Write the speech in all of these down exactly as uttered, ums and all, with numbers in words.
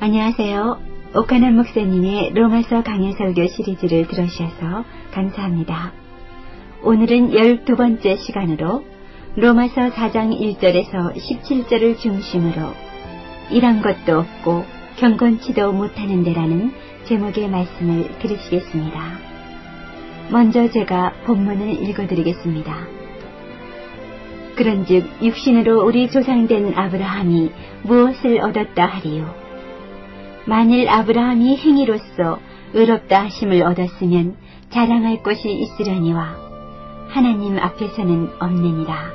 안녕하세요. 옥하남 목사님의 로마서 강해 설교 시리즈를 들으셔서 감사합니다. 오늘은 열두 번째 시간으로 로마서 사 장 일 절에서 십칠 절을 중심으로 일한 것도 없고 경건치도 못하는 데라는 제목의 말씀을 들으시겠습니다. 먼저 제가 본문을 읽어드리겠습니다. 그런즉 육신으로 우리 조상된 아브라함이 무엇을 얻었다 하리요? 만일 아브라함이 행위로서 의롭다 하심을 얻었으면 자랑할 것이 있으려니와 하나님 앞에서는 없느니라.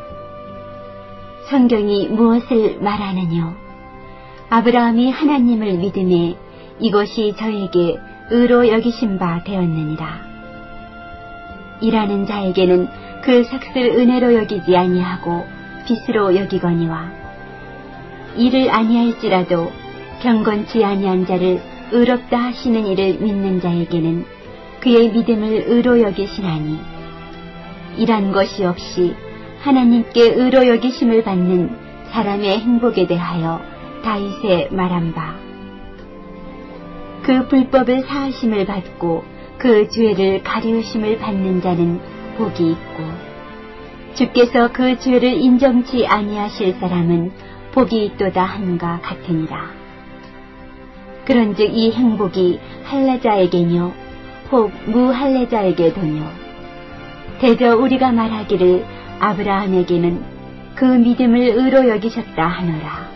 성경이 무엇을 말하느뇨? 아브라함이 하나님을 믿음에 이것이 저에게 의로 여기신 바 되었느니라. 일하는 자에게는 그 삭을 은혜로 여기지 아니하고 빚으로 여기거니와 일을 아니할지라도 경건치 아니한 자를 의롭다 하시는 이를 믿는 자에게는 그의 믿음을 의로 여기시나니 일한 것이 없이 하나님께 의로 여기심을 받는 사람의 행복에 대하여 다윗의 말한 바 그 불법을 사하심을 받고 그 죄를 가리우심을 받는 자는 복이 있고 주께서 그 죄를 인정치 아니하실 사람은 복이 있도다 함과 같으니라. 그런즉 이 행복이 할례자에게뇨 혹 무할례자에게도뇨? 대저 우리가 말하기를 아브라함에게는 그 믿음을 의로 여기셨다 하노라.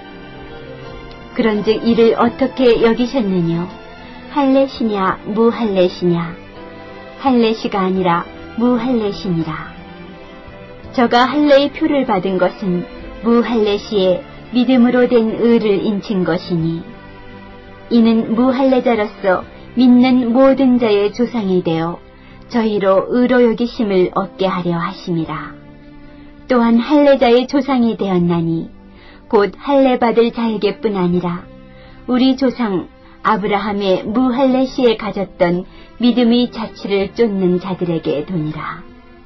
그런즉 이를 어떻게 여기셨느뇨? 할례시냐 무할례시냐? 할례시가 아니라 무할례시니라. 저가 할례의 표를 받은 것은 무할례시에 믿음으로 된 의를 인친 것이니 이는 무할례자로서 믿는 모든 자의 조상이 되어 저희로 의로 여기심을 얻게 하려 하심이라. 또한 할례자의 조상이 되었나니 곧 할례 받을 자에게뿐 아니라 우리 조상 아브라함의 무할례시에 가졌던 믿음의 자취를 쫓는 자들에게 도니라.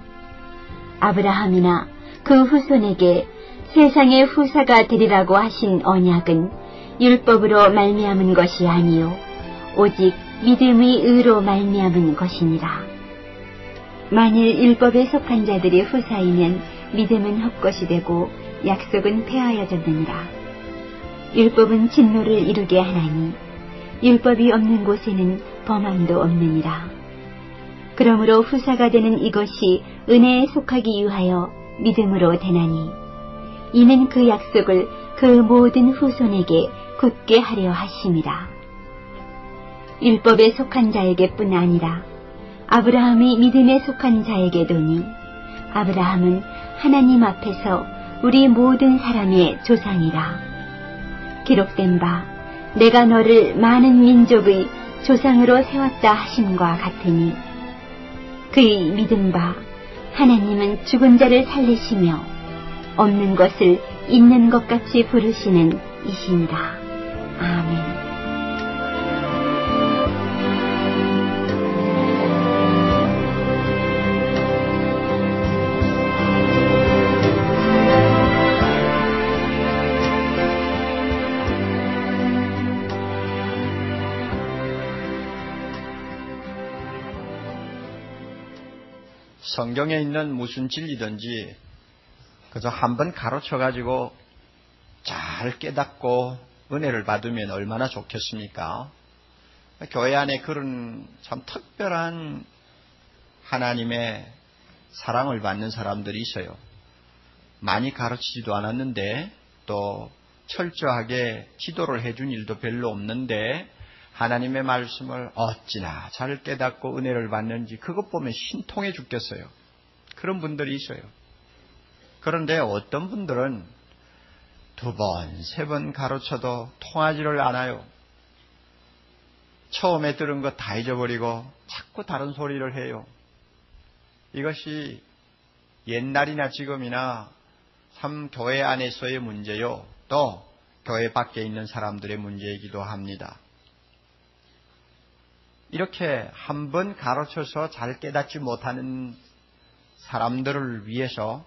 아브라함이나 그 후손에게 세상의 후사가 되리라고 하신 언약은 율법으로 말미암은 것이 아니요 오직 믿음의 의로 말미암은 것이니라. 만일 율법에 속한 자들이 후사이면 믿음은 헛것이 되고 약속은 폐하여졌느니라. 율법은 진노를 이루게 하나니 율법이 없는 곳에는 범함도 없느니라. 그러므로 후사가 되는 이것이 은혜에 속하기 위하여 믿음으로 되나니 이는 그 약속을 그 모든 후손에게 굳게 하려 하심이라. 율법에 속한 자에게뿐 아니라 아브라함이 믿음에 속한 자에게도니 아브라함은 하나님 앞에서 우리 모든 사람의 조상이라. 기록된 바 내가 너를 많은 민족의 조상으로 세웠다 하심과 같으니 그의 믿은 바 하나님은 죽은 자를 살리시며 없는 것을 있는 것 같이 부르시는 이시니라. 아멘. 성경에 있는 무슨 진리든지 그저 한번 가르쳐가지고 잘 깨닫고 은혜를 받으면 얼마나 좋겠습니까? 교회 안에 그런 참 특별한 하나님의 사랑을 받는 사람들이 있어요. 많이 가르치지도 않았는데 또 철저하게 지도를 해준 일도 별로 없는데 하나님의 말씀을 어찌나 잘 깨닫고 은혜를 받는지 그것 보면 신통해 죽겠어요. 그런 분들이 있어요. 그런데 어떤 분들은 두 번, 세 번 가르쳐도 통하지를 않아요. 처음에 들은 거 다 잊어버리고 자꾸 다른 소리를 해요. 이것이 옛날이나 지금이나 참 교회 안에서의 문제요. 또 교회 밖에 있는 사람들의 문제이기도 합니다. 이렇게 한 번 가르쳐서 잘 깨닫지 못하는 사람들을 위해서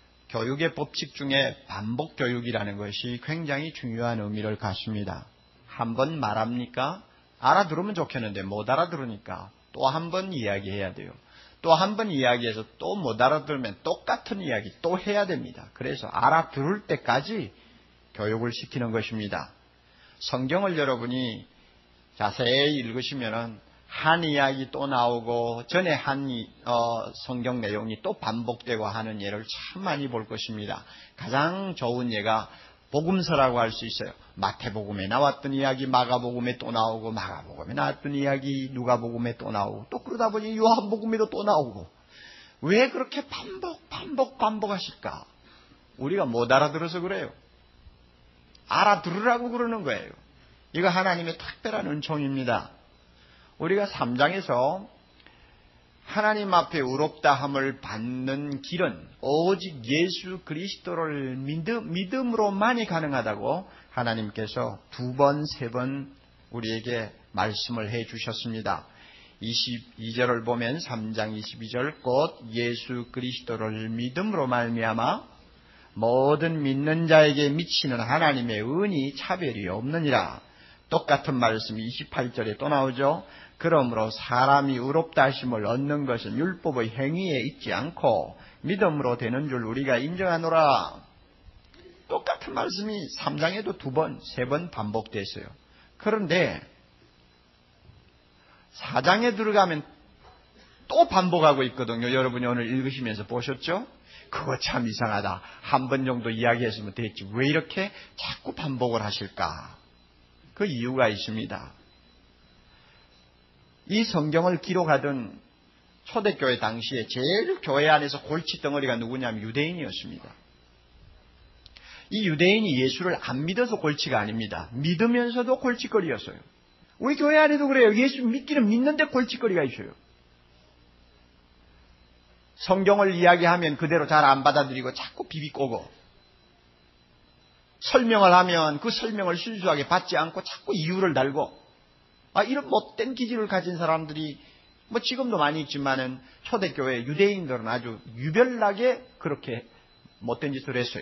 교육의 법칙 중에 반복 교육이라는 것이 굉장히 중요한 의미를 갖습니다. 한 번 말합니까? 알아들으면 좋겠는데 못 알아들으니까 또 한 번 이야기해야 돼요. 또 한 번 이야기해서 또 못 알아들으면 똑같은 이야기 또 해야 됩니다. 그래서 알아들을 때까지 교육을 시키는 것입니다. 성경을 여러분이 자세히 읽으시면은 한 이야기 또 나오고 전에 한 어, 성경 내용이 또 반복되고 하는 예를 참 많이 볼 것입니다. 가장 좋은 예가 복음서라고 할 수 있어요. 마태복음에 나왔던 이야기 마가복음에 또 나오고, 마가복음에 나왔던 이야기 누가복음에 또 나오고, 또 그러다 보니 요한복음에도 또 나오고. 왜 그렇게 반복 반복 반복하실까? 우리가 못 알아들어서 그래요. 알아들으라고 그러는 거예요. 이거 하나님의 특별한 은총입니다. 우리가 삼 장에서 하나님 앞에 의롭다함을 받는 길은 오직 예수 그리스도를 믿음, 믿음으로만이 가능하다고 하나님께서 두 번, 세 번 우리에게 말씀을 해 주셨습니다. 이십이 절을 보면 삼 장 이십이 절 곧 예수 그리스도를 믿음으로 말미암아 모든 믿는 자에게 미치는 하나님의 은이 차별이 없느니라. 똑같은 말씀이 이십팔 절에 또 나오죠. 그러므로 사람이 의롭다 하심을 얻는 것은 율법의 행위에 있지 않고 믿음으로 되는 줄 우리가 인정하노라. 똑같은 말씀이 삼 장에도 두 번, 세 번 반복됐어요. 그런데 사 장에 들어가면 또 반복하고 있거든요. 여러분이 오늘 읽으시면서 보셨죠? 그거 참 이상하다. 한 번 정도 이야기했으면 됐지. 왜 이렇게 자꾸 반복을 하실까? 그 이유가 있습니다. 이 성경을 기록하던 초대교회 당시에 제일 교회 안에서 골칫덩어리가 누구냐면 유대인이었습니다. 이 유대인이 예수를 안 믿어서 골치가 아닙니다. 믿으면서도 골칫거리였어요. 우리 교회 안에도 그래요. 예수 믿기는 믿는데 골칫거리가 있어요. 성경을 이야기하면 그대로 잘 안 받아들이고 자꾸 비비꼬고, 설명을 하면 그 설명을 순수하게 받지 않고 자꾸 이유를 달고, 아, 이런 못된 기질을 가진 사람들이 뭐 지금도 많이 있지만은 초대교회 유대인들은 아주 유별나게 그렇게 못된 짓을 했어요.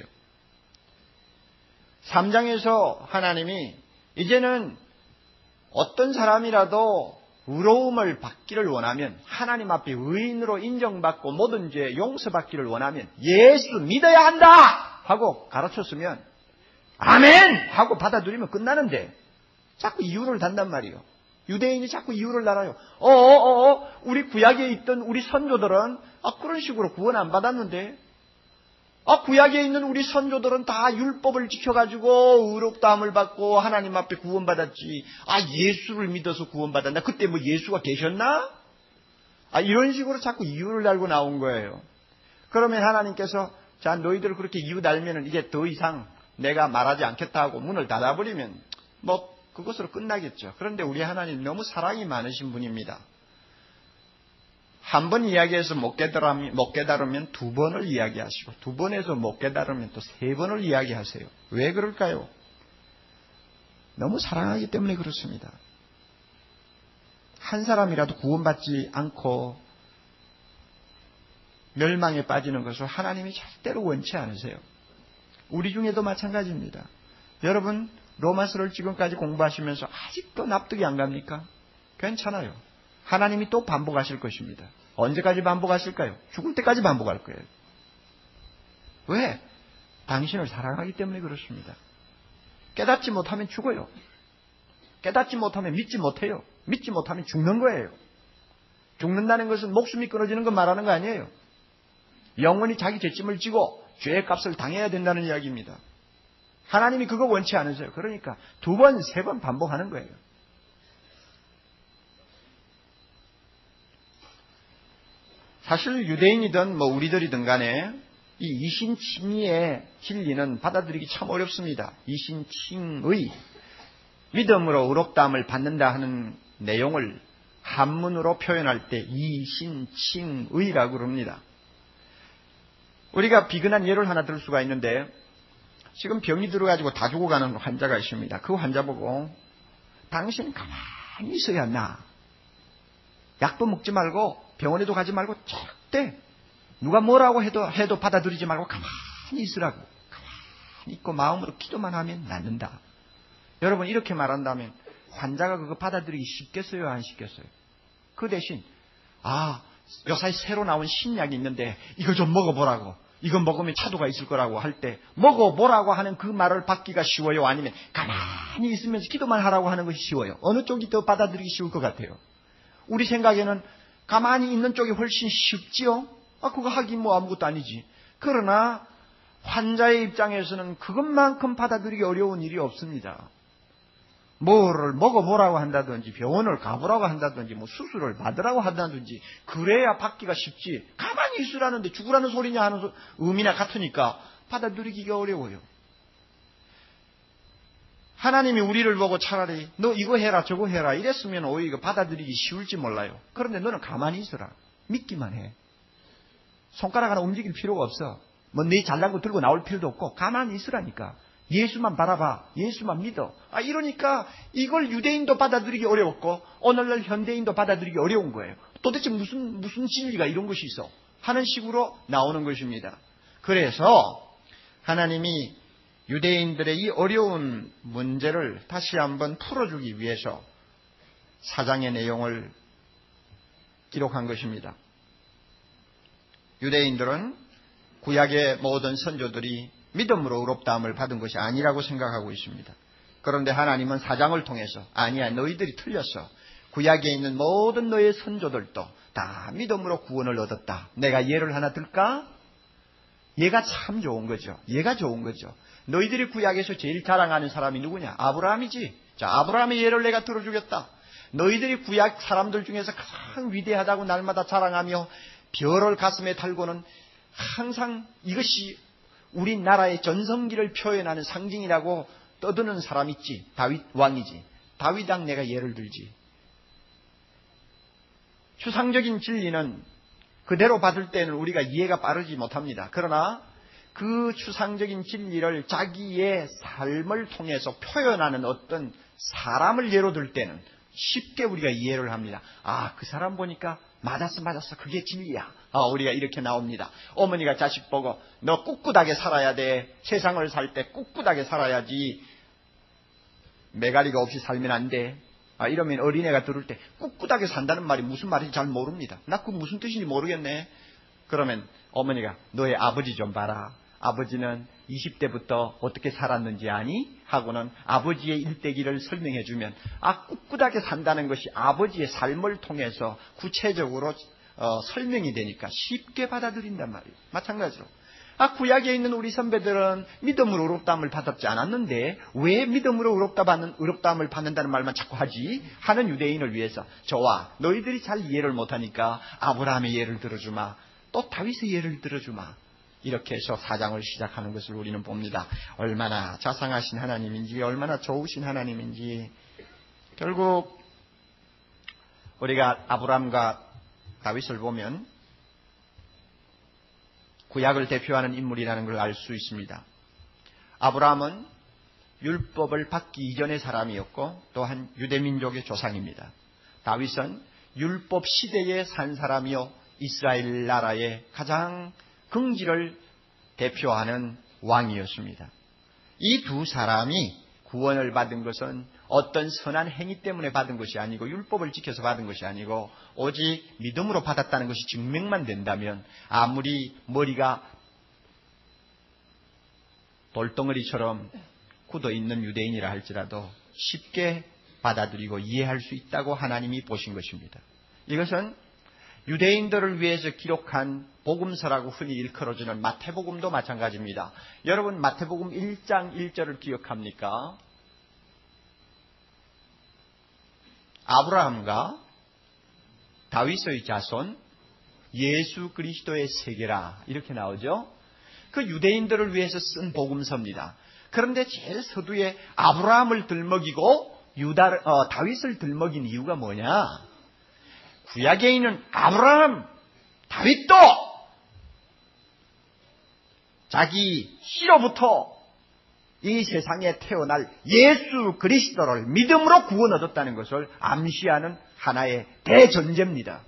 삼 장에서 하나님이 이제는 어떤 사람이라도 의로움을 받기를 원하면, 하나님 앞에 의인으로 인정받고 모든 죄 용서받기를 원하면 예수 믿어야 한다 하고 가르쳤으면 아멘 하고 받아들이면 끝나는데 자꾸 이유를 단단 말이에요. 유대인이 자꾸 이유를 달아요. 어어어 우리 구약에 있던 우리 선조들은 아 그런 식으로 구원 안 받았는데, 아 구약에 있는 우리 선조들은 다 율법을 지켜가지고 의롭다함을 받고 하나님 앞에 구원받았지. 아 예수를 믿어서 구원받았나? 그때 뭐 예수가 계셨나? 아 이런 식으로 자꾸 이유를 달고 나온 거예요. 그러면 하나님께서 자 너희들 그렇게 이유 달면은 이제 더 이상 내가 말하지 않겠다 하고 문을 닫아버리면 뭐 그것으로 끝나겠죠. 그런데 우리 하나님 너무 사랑이 많으신 분입니다. 한 번 이야기해서 못 깨달으면, 못 깨달으면 두 번을 이야기하시고, 두 번에서 못 깨달으면 또 세 번을 이야기하세요. 왜 그럴까요? 너무 사랑하기 때문에 그렇습니다. 한 사람이라도 구원받지 않고 멸망에 빠지는 것을 하나님이 절대로 원치 않으세요. 우리 중에도 마찬가지입니다. 여러분 로마서를 지금까지 공부하시면서 아직도 납득이 안 갑니까? 괜찮아요. 하나님이 또 반복하실 것입니다. 언제까지 반복하실까요? 죽을 때까지 반복할 거예요. 왜? 당신을 사랑하기 때문에 그렇습니다. 깨닫지 못하면 죽어요. 깨닫지 못하면 믿지 못해요. 믿지 못하면 죽는 거예요. 죽는다는 것은 목숨이 끊어지는 것 말하는 거 아니에요. 영원히 자기 죄짐을 지고 죄의 값을 당해야 된다는 이야기입니다. 하나님이 그거 원치 않으세요. 그러니까 두 번, 세 번 반복하는 거예요. 사실 유대인이든 뭐 우리들이든 간에 이 이신칭의의 진리는 받아들이기 참 어렵습니다. 이신칭의, 믿음으로 의롭다함을 받는다 하는 내용을 한문으로 표현할 때 이신칭의라고 그럽니다. 우리가 비근한 예를 하나 들 수가 있는데, 지금 병이 들어가지고 다 죽어가는 환자가 있습니다. 그 환자 보고 당신 가만히 있어야 한다. 약도 먹지 말고 병원에도 가지 말고 절대 누가 뭐라고 해도 해도 받아들이지 말고 가만히 있으라고. 가만히 있고 마음으로 기도만 하면 낫는다. 여러분 이렇게 말한다면 환자가 그거 받아들이기 쉽겠어요? 안 쉽겠어요? 그 대신 아 요사이 새로 나온 신약이 있는데 이거 좀 먹어보라고, 이거 먹으면 차도가 있을 거라고 할 때 먹어보라고 하는 그 말을 받기가 쉬워요? 아니면 가만히 있으면서 기도만 하라고 하는 것이 쉬워요? 어느 쪽이 더 받아들이기 쉬울 것 같아요? 우리 생각에는 가만히 있는 쪽이 훨씬 쉽지요? 아 그거 하긴 뭐 아무것도 아니지. 그러나 환자의 입장에서는 그것만큼 받아들이기 어려운 일이 없습니다. 뭐를 먹어보라고 한다든지 병원을 가보라고 한다든지 뭐 수술을 받으라고 한다든지 그래야 받기가 쉽지, 가만히 있으라는데 죽으라는 소리냐 하는 소, 의미나 같으니까 받아들이기가 어려워요. 하나님이 우리를 보고 차라리 너 이거 해라 저거 해라 이랬으면 오히려 받아들이기 쉬울지 몰라요. 그런데 너는 가만히 있어라, 믿기만 해. 손가락 하나 움직일 필요가 없어. 뭐 네 잘난 거 들고 나올 필요도 없고 가만히 있으라니까. 예수만 바라봐, 예수만 믿어. 아 이러니까 이걸 유대인도 받아들이기 어려웠고 오늘날 현대인도 받아들이기 어려운 거예요. 도대체 무슨 무슨 진리가 이런 것이 있어 하는 식으로 나오는 것입니다. 그래서 하나님이 유대인들의 이 어려운 문제를 다시 한번 풀어주기 위해서 사장의 내용을 기록한 것입니다. 유대인들은 구약의 모든 선조들이 믿음으로 의롭다함을 받은 것이 아니라고 생각하고 있습니다. 그런데 하나님은 사장을 통해서 아니야 너희들이 틀렸어. 구약에 있는 모든 너의 선조들도 다 믿음으로 구원을 얻었다. 내가 예를 하나 들까? 얘가 참 좋은 거죠. 얘가 좋은 거죠. 너희들이 구약에서 제일 자랑하는 사람이 누구냐? 아브라함이지. 자, 아브라함의 예를 내가 들어주겠다. 너희들이 구약 사람들 중에서 가장 위대하다고 날마다 자랑하며 별을 가슴에 달고는 항상 이것이 우리나라의 전성기를 표현하는 상징이라고 떠드는 사람 있지. 다윗 왕이지. 다윗왕 내가 예를 들지. 추상적인 진리는 그대로 받을 때는 우리가 이해가 빠르지 못합니다. 그러나 그 추상적인 진리를 자기의 삶을 통해서 표현하는 어떤 사람을 예로 들 때는 쉽게 우리가 이해를 합니다. 아, 그 사람 보니까 맞았어 맞았어 그게 진리야. 아, 우리가 이렇게 나옵니다. 어머니가 자식 보고 너 꿋꿋하게 살아야 돼. 세상을 살 때 꿋꿋하게 살아야지 매가리가 없이 살면 안 돼. 아, 이러면 어린애가 들을 때 꿋꿋하게 산다는 말이 무슨 말인지 잘 모릅니다. 나 그 무슨 뜻인지 모르겠네. 그러면 어머니가 너의 아버지 좀 봐라. 아버지는 이십 대부터 어떻게 살았는지 아니? 하고는 아버지의 일대기를 설명해 주면 아 꿋꿋하게 산다는 것이 아버지의 삶을 통해서 구체적으로 어, 설명이 되니까 쉽게 받아들인단 말이에요. 마찬가지로 아 구약에 있는 우리 선배들은 믿음으로 의롭다함을 받았지 않았는데 왜 믿음으로 의롭다 받는, 의롭다함을 받는다는 말만 자꾸 하지? 하는 유대인을 위해서 저와 너희들이 잘 이해를 못하니까 아브라함의 예를 들어주마. 또 다윗의 예를 들어주마. 이렇게 해서 사장을 시작하는 것을 우리는 봅니다. 얼마나 자상하신 하나님인지 얼마나 좋으신 하나님인지. 결국 우리가 아브라함과 다윗을 보면 구약을 대표하는 인물이라는 걸 알 수 있습니다. 아브라함은 율법을 받기 이전의 사람이었고 또한 유대민족의 조상입니다. 다윗은 율법 시대에 산 사람이요 이스라엘 나라의 가장 긍지를 대표하는 왕이었습니다. 이 두 사람이 구원을 받은 것은 어떤 선한 행위 때문에 받은 것이 아니고 율법을 지켜서 받은 것이 아니고 오직 믿음으로 받았다는 것이 증명만 된다면 아무리 머리가 돌덩어리처럼 굳어있는 유대인이라 할지라도 쉽게 받아들이고 이해할 수 있다고 하나님이 보신 것입니다. 이것은 유대인들을 위해서 기록한 복음서라고 흔히 일컬어지는 마태복음도 마찬가지입니다. 여러분 마태복음 일 장 일 절을 기억합니까? 아브라함과 다윗의 자손 예수 그리스도의 세계라 이렇게 나오죠. 그 유대인들을 위해서 쓴 복음서입니다. 그런데 제일 서두에 아브라함을 들먹이고 유다, 어, 다윗을 들먹인 이유가 뭐냐? 구약에 있는 아브라함, 다윗도 자기 씨로부터 이 세상에 태어날 예수 그리스도를 믿음으로 구원 얻었다는 것을 암시하는 하나의 대전제입니다.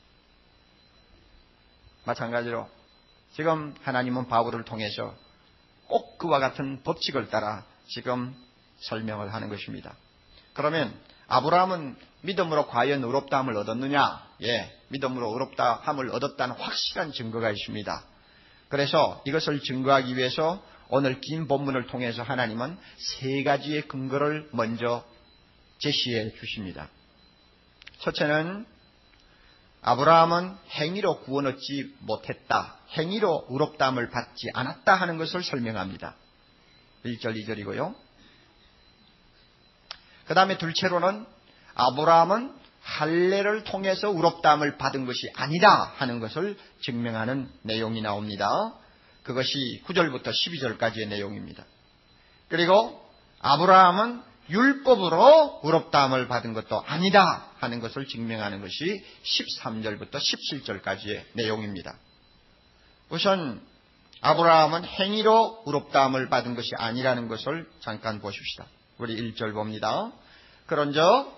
마찬가지로 지금 하나님은 바울을 통해서 꼭 그와 같은 법칙을 따라 지금 설명을 하는 것입니다. 그러면 아브라함은 믿음으로 과연 의롭다함을 얻었느냐? 예, 믿음으로 의롭다함을 얻었다는 확실한 증거가 있습니다. 그래서 이것을 증거하기 위해서 오늘 긴 본문을 통해서 하나님은 세 가지의 근거를 먼저 제시해 주십니다. 첫째는 아브라함은 행위로 구원 얻지 못했다. 행위로 의롭다함을 받지 않았다 하는 것을 설명합니다. 일 절, 이 절이고요. 그 다음에 둘째로는 아브라함은 할례를 통해서 의롭다함을 받은 것이 아니다 하는 것을 증명하는 내용이 나옵니다. 그것이 구 절부터 십이 절까지의 내용입니다. 그리고 아브라함은 율법으로 의롭다함을 받은 것도 아니다 하는 것을 증명하는 것이 십삼 절부터 십칠 절까지의 내용입니다. 우선 아브라함은 행위로 의롭다함을 받은 것이 아니라는 것을 잠깐 보십시다. 우리 일 절 봅니다. 그런즉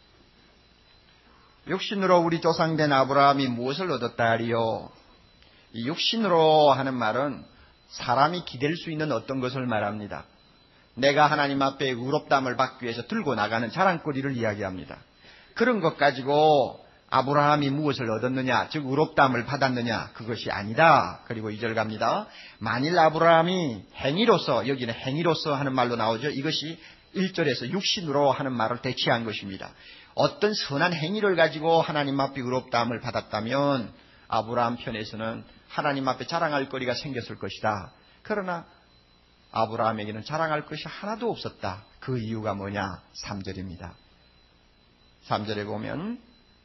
육신으로 우리 조상된 아브라함이 무엇을 얻었다 하리요? 이 육신으로 하는 말은 사람이 기댈 수 있는 어떤 것을 말합니다. 내가 하나님 앞에 의롭다함을 받기 위해서 들고 나가는 자랑거리를 이야기합니다. 그런 것 가지고 아브라함이 무엇을 얻었느냐, 즉 의롭다함을 받았느냐, 그것이 아니다. 그리고 이 절 갑니다. 만일 아브라함이 행위로서, 여기는 행위로서 하는 말로 나오죠. 이것이 일 절에서 육신으로 하는 말을 대체한 것입니다. 어떤 선한 행위를 가지고 하나님 앞에 의롭다함을 받았다면 아브라함 편에서는 하나님 앞에 자랑할 거리가 생겼을 것이다. 그러나 아브라함에게는 자랑할 것이 하나도 없었다. 그 이유가 뭐냐? 삼 절입니다. 삼 절에 보면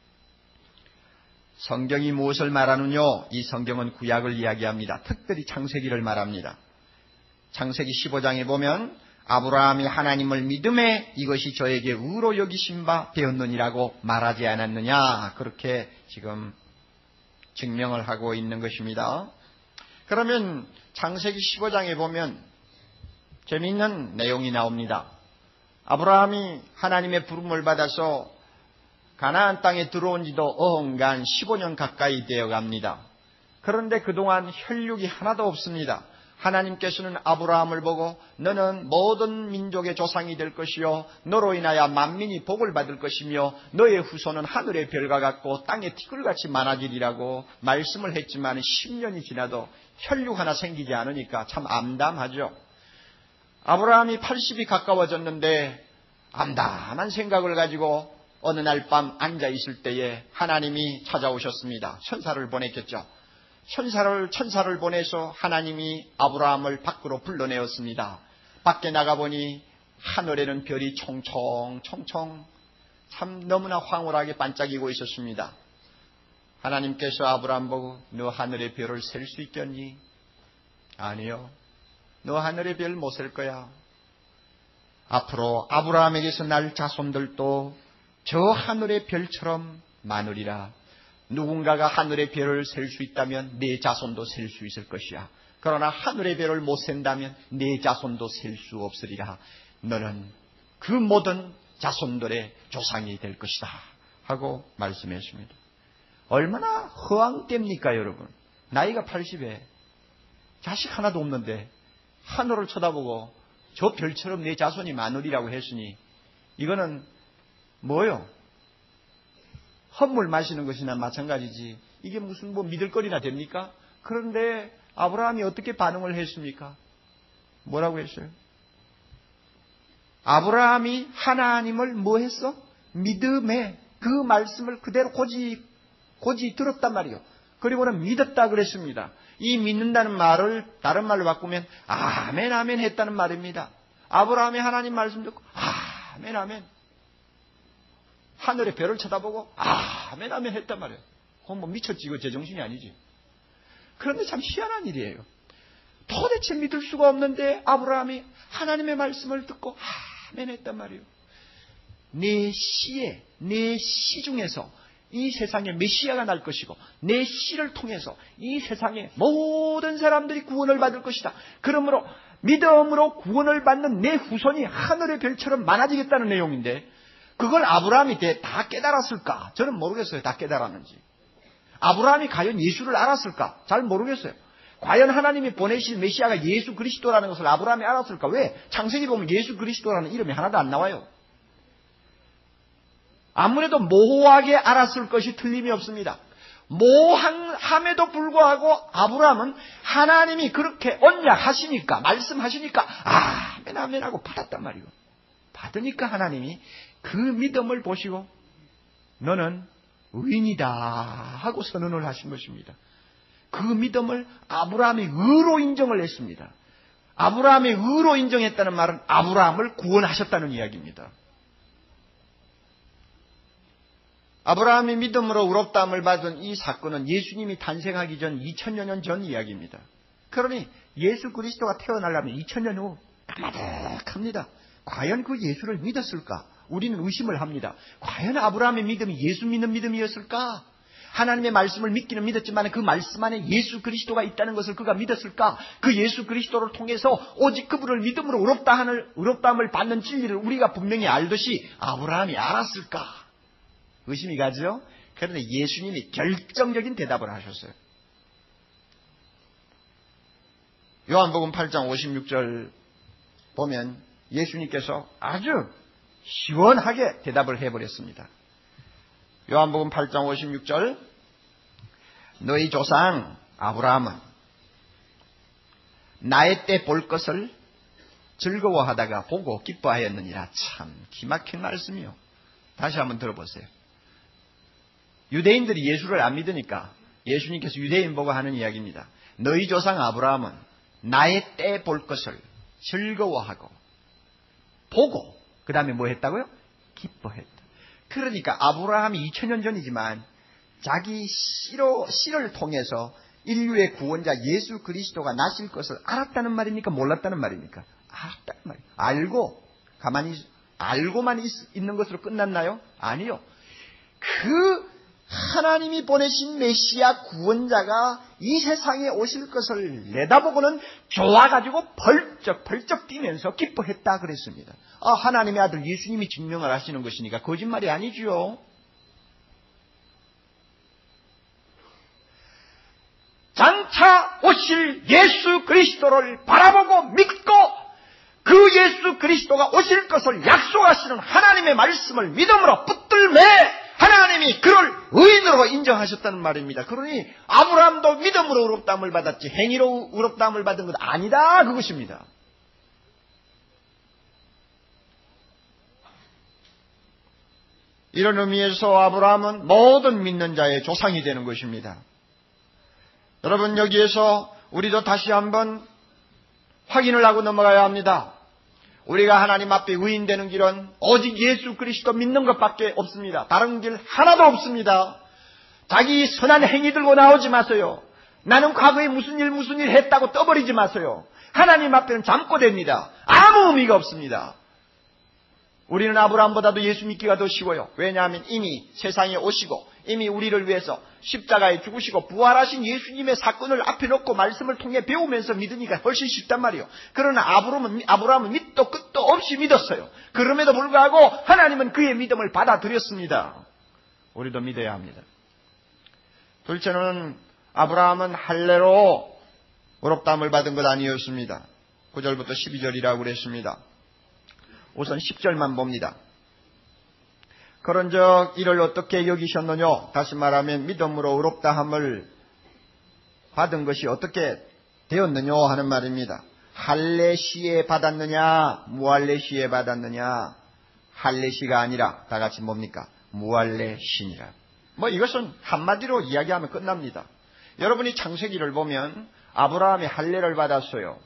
성경이 무엇을 말하느뇨? 이 성경은 구약을 이야기합니다. 특별히 창세기를 말합니다. 창세기 십오 장에 보면 아브라함이 하나님을 믿음에 이것이 저에게 의로 여기신 바 되었느니라고 말하지 않았느냐? 그렇게 지금 증명을 하고 있는 것입니다. 그러면 창세기 십오 장에 보면 재미있는 내용이 나옵니다. 아브라함이 하나님의 부름을 받아서 가나안 땅에 들어온 지도 어언간 십오 년 가까이 되어 갑니다. 그런데 그동안 혈육이 하나도 없습니다. 하나님께서는 아브라함을 보고 너는 모든 민족의 조상이 될 것이요 너로 인하여 만민이 복을 받을 것이며 너의 후손은 하늘의 별과 같고 땅의 티끌같이 많아지리라고 말씀을 했지만 십 년이 지나도 혈육 하나 생기지 않으니까 참 암담하죠. 아브라함이 팔십이 가까워졌는데 암담한 생각을 가지고 어느 날 밤 앉아 있을 때에 하나님이 찾아오셨습니다. 천사를 보냈겠죠. 천사를 천사를 보내서 하나님이 아브라함을 밖으로 불러내었습니다. 밖에 나가보니 하늘에는 별이 총총 총총 참 너무나 황홀하게 반짝이고 있었습니다. 하나님께서 아브라함 보고 너 하늘의 별을 셀 수 있겠니? 아니요. 너 하늘의 별 못 셀 거야. 앞으로 아브라함에게서 날 자손들도 저 하늘의 별처럼 많으리라. 누군가가 하늘의 별을 셀 수 있다면 네 자손도 셀 수 있을 것이야. 그러나 하늘의 별을 못 센다면 네 자손도 셀 수 없으리라. 너는 그 모든 자손들의 조상이 될 것이다 하고 말씀했습니다. 얼마나 허황됩니까 여러분. 나이가 팔십에 자식 하나도 없는데 하늘을 쳐다보고 저 별처럼 내 자손이 많으리라고 했으니 이거는 뭐요? 헛물 마시는 것이나 마찬가지지 이게 무슨 뭐 믿을 거리나 됩니까? 그런데 아브라함이 어떻게 반응을 했습니까? 뭐라고 했어요? 아브라함이 하나님을 뭐 했어? 믿음에 그 말씀을 그대로 고지 고지 들었단 말이요. 그리고는 믿었다 그랬습니다. 이 믿는다는 말을 다른 말로 바꾸면 아멘 아멘 했다는 말입니다. 아브라함이 하나님 말씀 듣고 아멘 아멘 하늘의 별을 쳐다보고 아멘 아멘 했단 말이에요. 그건 뭐 미쳤지 이거 제정신이 아니지. 그런데 참 희한한 일이에요. 도대체 믿을 수가 없는데 아브라함이 하나님의 말씀을 듣고 아멘 했단 말이에요. 내 씨에 내 씨 중에서 이 세상에 메시아가 날 것이고 내 씨를 통해서 이 세상의 모든 사람들이 구원을 받을 것이다. 그러므로 믿음으로 구원을 받는 내 후손이 하늘의 별처럼 많아지겠다는 내용인데 그걸 아브라함이 다 깨달았을까? 저는 모르겠어요. 다 깨달았는지. 아브라함이 과연 예수를 알았을까? 잘 모르겠어요. 과연 하나님이 보내실 메시아가 예수 그리스도라는 것을 아브라함이 알았을까? 왜? 창세기 보면 예수 그리스도라는 이름이 하나도 안 나와요. 아무래도 모호하게 알았을 것이 틀림이 없습니다. 모호함에도 불구하고 아브라함은 하나님이 그렇게 언약하시니까, 말씀하시니까 아멘 아멘 하고 받았단 말이에요. 받으니까 하나님이 그 믿음을 보시고 너는 의인이다 하고 선언을 하신 것입니다. 그 믿음을 아브라함이 의로 인정을 했습니다. 아브라함이 의로 인정했다는 말은 아브라함을 구원하셨다는 이야기입니다. 아브라함이 믿음으로 의롭다함을 받은 이 사건은 예수님이 탄생하기 전 이천여 년 전 이야기입니다. 그러니 예수 그리스도가 태어나려면 이천여 년 후 까마득합니다. 과연 그 예수를 믿었을까? 우리는 의심을 합니다. 과연 아브라함의 믿음이 예수 믿는 믿음이었을까? 하나님의 말씀을 믿기는 믿었지만 그 말씀 안에 예수 그리스도가 있다는 것을 그가 믿었을까? 그 예수 그리스도를 통해서 오직 그분을 믿음으로 의롭다함을, 의롭다함을 받는 진리를 우리가 분명히 알듯이 아브라함이 알았을까? 의심이 가죠? 그런데 예수님이 결정적인 대답을 하셨어요. 요한복음 팔 장 오십육 절 보면 예수님께서 아주 시원하게 대답을 해버렸습니다. 요한복음 팔 장 오십육 절 너희 조상 아브라함은 나의 때 볼 것을 즐거워하다가 보고 기뻐하였느니라. 참 기막힌 말씀이요. 다시 한번 들어보세요. 유대인들이 예수를 안 믿으니까 예수님께서 유대인 보고 하는 이야기입니다. 너희 조상 아브라함은 나의 때 볼 것을 즐거워하고 보고 그 다음에 뭐 했다고요? 기뻐했다. 그러니까 아브라함이 이천 년 전이지만 자기 씨로, 씨를 통해서 인류의 구원자 예수 그리스도가 나실 것을 알았다는 말입니까? 몰랐다는 말입니까? 알았다는 말이에요. 알고 가만히 알고만 있, 있는 것으로 끝났나요? 아니요. 그 하나님이 보내신 메시아 구원자가 이 세상에 오실 것을 내다보고는 좋아가지고 벌쩍 벌쩍 뛰면서 기뻐했다 그랬습니다. 아, 하나님의 아들 예수님이 증명을 하시는 것이니까 거짓말이 아니죠. 장차 오실 예수 그리스도를 바라보고 믿고 그 예수 그리스도가 오실 것을 약속하시는 하나님의 말씀을 믿음으로 붙들매 하나님이 그를 의인으로 인정하셨다는 말입니다. 그러니 아브라함도 믿음으로 의롭다함을 받았지 행위로 의롭다함을 받은 것 아니다 그것입니다. 이런 의미에서 아브라함은 모든 믿는 자의 조상이 되는 것입니다. 여러분 여기에서 우리도 다시 한번 확인을 하고 넘어가야 합니다. 우리가 하나님 앞에 의인되는 길은 오직 예수 그리스도 믿는 것밖에 없습니다. 다른 길 하나도 없습니다. 자기 선한 행위 들고 나오지 마세요. 나는 과거에 무슨 일 무슨 일 했다고 떠버리지 마세요. 하나님 앞에는 잠꼬됩니다. 아무 의미가 없습니다. 우리는 아브라함보다도 예수 믿기가 더 쉬워요. 왜냐하면 이미 세상에 오시고 이미 우리를 위해서 십자가에 죽으시고 부활하신 예수님의 사건을 앞에 놓고 말씀을 통해 배우면서 믿으니까 훨씬 쉽단 말이에요. 그러나 아브라함은, 아브라함은 밑도 끝도 없이 믿었어요. 그럼에도 불구하고 하나님은 그의 믿음을 받아들였습니다. 우리도 믿어야 합니다. 둘째는 아브라함은 할례로 의롭다함을 받은 것 아니었습니다. 구 절부터 십이 절이라고 그랬습니다. 우선 십 절만 봅니다. 그런즉 이를 어떻게 여기셨느냐? 다시 말하면 믿음으로 의롭다함을 받은 것이 어떻게 되었느냐 하는 말입니다. 할례 시에 받았느냐 무할례 시에 받았느냐? 할례 시가 아니라 다 같이 뭡니까? 무할례 시니라. 뭐 이것은 한마디로 이야기하면 끝납니다. 여러분이 창세기를 보면 아브라함이 할례를 받았어요.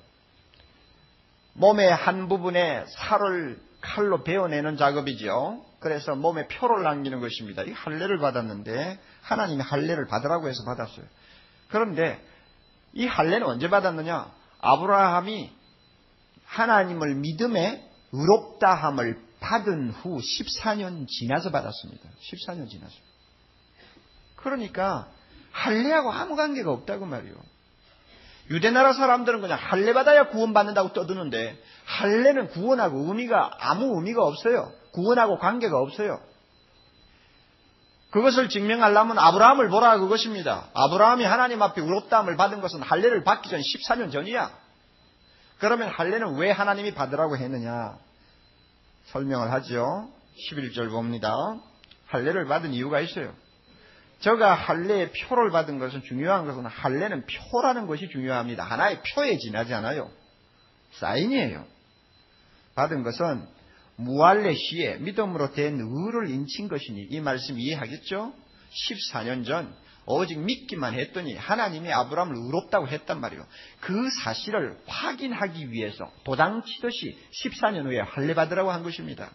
몸의 한 부분에 살을 칼로 베어내는 작업이죠. 그래서 몸에 표를 남기는 것입니다. 이 할례를 받았는데 하나님이 할례를 받으라고 해서 받았어요. 그런데 이 할례는 언제 받았느냐? 아브라함이 하나님을 믿음에 의롭다함을 받은 후 십사 년 지나서 받았습니다. 십사 년 지나서. 그러니까 할례하고 아무 관계가 없다고 말이에요. 유대나라 사람들은 그냥 할례 받아야 구원받는다고 떠드는데 할례는 구원하고 의미가 아무 의미가 없어요. 구원하고 관계가 없어요. 그것을 증명하려면 아브라함을 보라 그것입니다. 아브라함이 하나님 앞에 의롭다함을 받은 것은 할례를 받기 전 십사 년 전이야. 그러면 할례는 왜 하나님이 받으라고 했느냐? 설명을 하죠. 십일 절 봅니다. 할례를 받은 이유가 있어요. 저가 할례의 표를 받은 것은 중요한 것은 할례는 표라는 것이 중요합니다. 하나의 표에 지나지 않아요. 사인이에요. 받은 것은 무할례 시에 믿음으로 된 의를 인친 것이니 이 말씀 이해하겠죠? 십사 년 전 오직 믿기만 했더니 하나님이 아브라함을 의롭다고 했단 말이에요. 그 사실을 확인하기 위해서 도장치듯이 십사 년 후에 할례 받으라고 한 것입니다.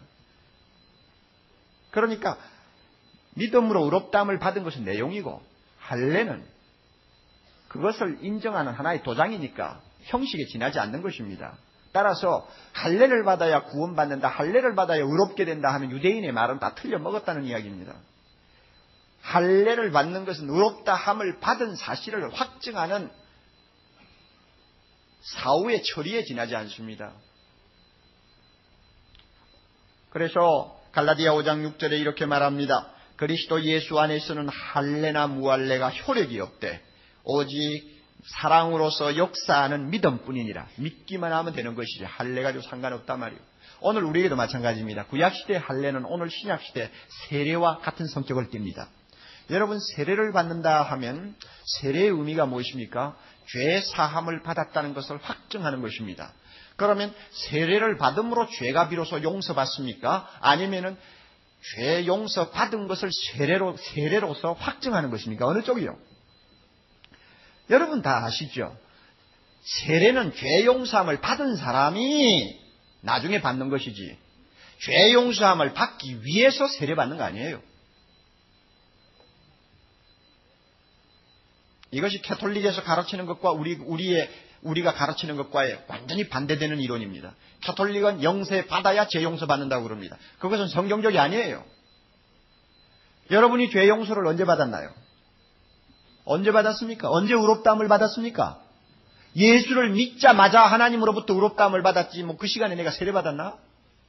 그러니까 믿음으로 의롭다함을 받은 것은 내용이고 할례는 그것을 인정하는 하나의 도장이니까 형식에 지나지 않는 것입니다. 따라서 할례를 받아야 구원받는다, 할례를 받아야 의롭게 된다 하는 유대인의 말은 다 틀려 먹었다는 이야기입니다. 할례를 받는 것은 의롭다함을 받은 사실을 확증하는 사후의 처리에 지나지 않습니다. 그래서 갈라디아 오 장 육 절에 이렇게 말합니다. 그리스도 예수 안에서는 할례나 무할례가 효력이 없대. 오직 사랑으로서 역사하는 믿음뿐이니라. 믿기만 하면 되는 것이지 할례 가지고 상관없단 말이에요. 오늘 우리에게도 마찬가지입니다. 구약시대의 할례는 오늘 신약시대 세례와 같은 성격을 띱니다. 여러분, 세례를 받는다 하면 세례의 의미가 무엇입니까? 죄 사함을 받았다는 것을 확증하는 것입니다. 그러면 세례를 받음으로 죄가 비로소 용서받습니까? 아니면은 죄 용서 받은 것을 세례로, 세례로서 확증하는 것입니까? 어느 쪽이요? 여러분 다 아시죠? 세례는 죄 용서함을 받은 사람이 나중에 받는 것이지 죄 용서함을 받기 위해서 세례 받는 거 아니에요. 이것이 캐톨릭에서 가르치는 것과 우리, 우리의, 우리가 가르치는 것과의 완전히 반대되는 이론입니다. 캐톨릭은 영세 받아야 죄 용서 받는다고 그럽니다. 그것은 성경적이 아니에요. 여러분이 죄 용서를 언제 받았나요? 언제 받았습니까? 언제 의롭다함을 받았습니까? 예수를 믿자마자 하나님으로부터 의롭다함을 받았지 뭐 그 시간에 내가 세례 받았나?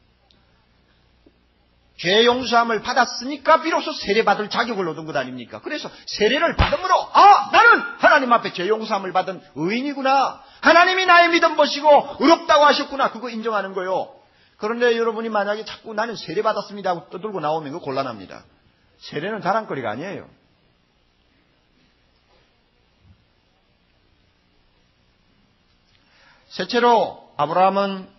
죄 용서함을 받았으니까 비로소 세례 받을 자격을 얻은 것 아닙니까? 그래서 세례를 받음으로 아 나는 하나님 앞에 죄 용서함을 받은 의인이구나. 하나님이 나의 믿음 보시고 의롭다고 하셨구나. 그거 인정하는 거요. 그런데 여러분이 만약에 자꾸 나는 세례 받았습니다 하고 떠들고 나오면 그거 곤란합니다. 세례는 자랑거리가 아니에요. 셋째로 아브라함은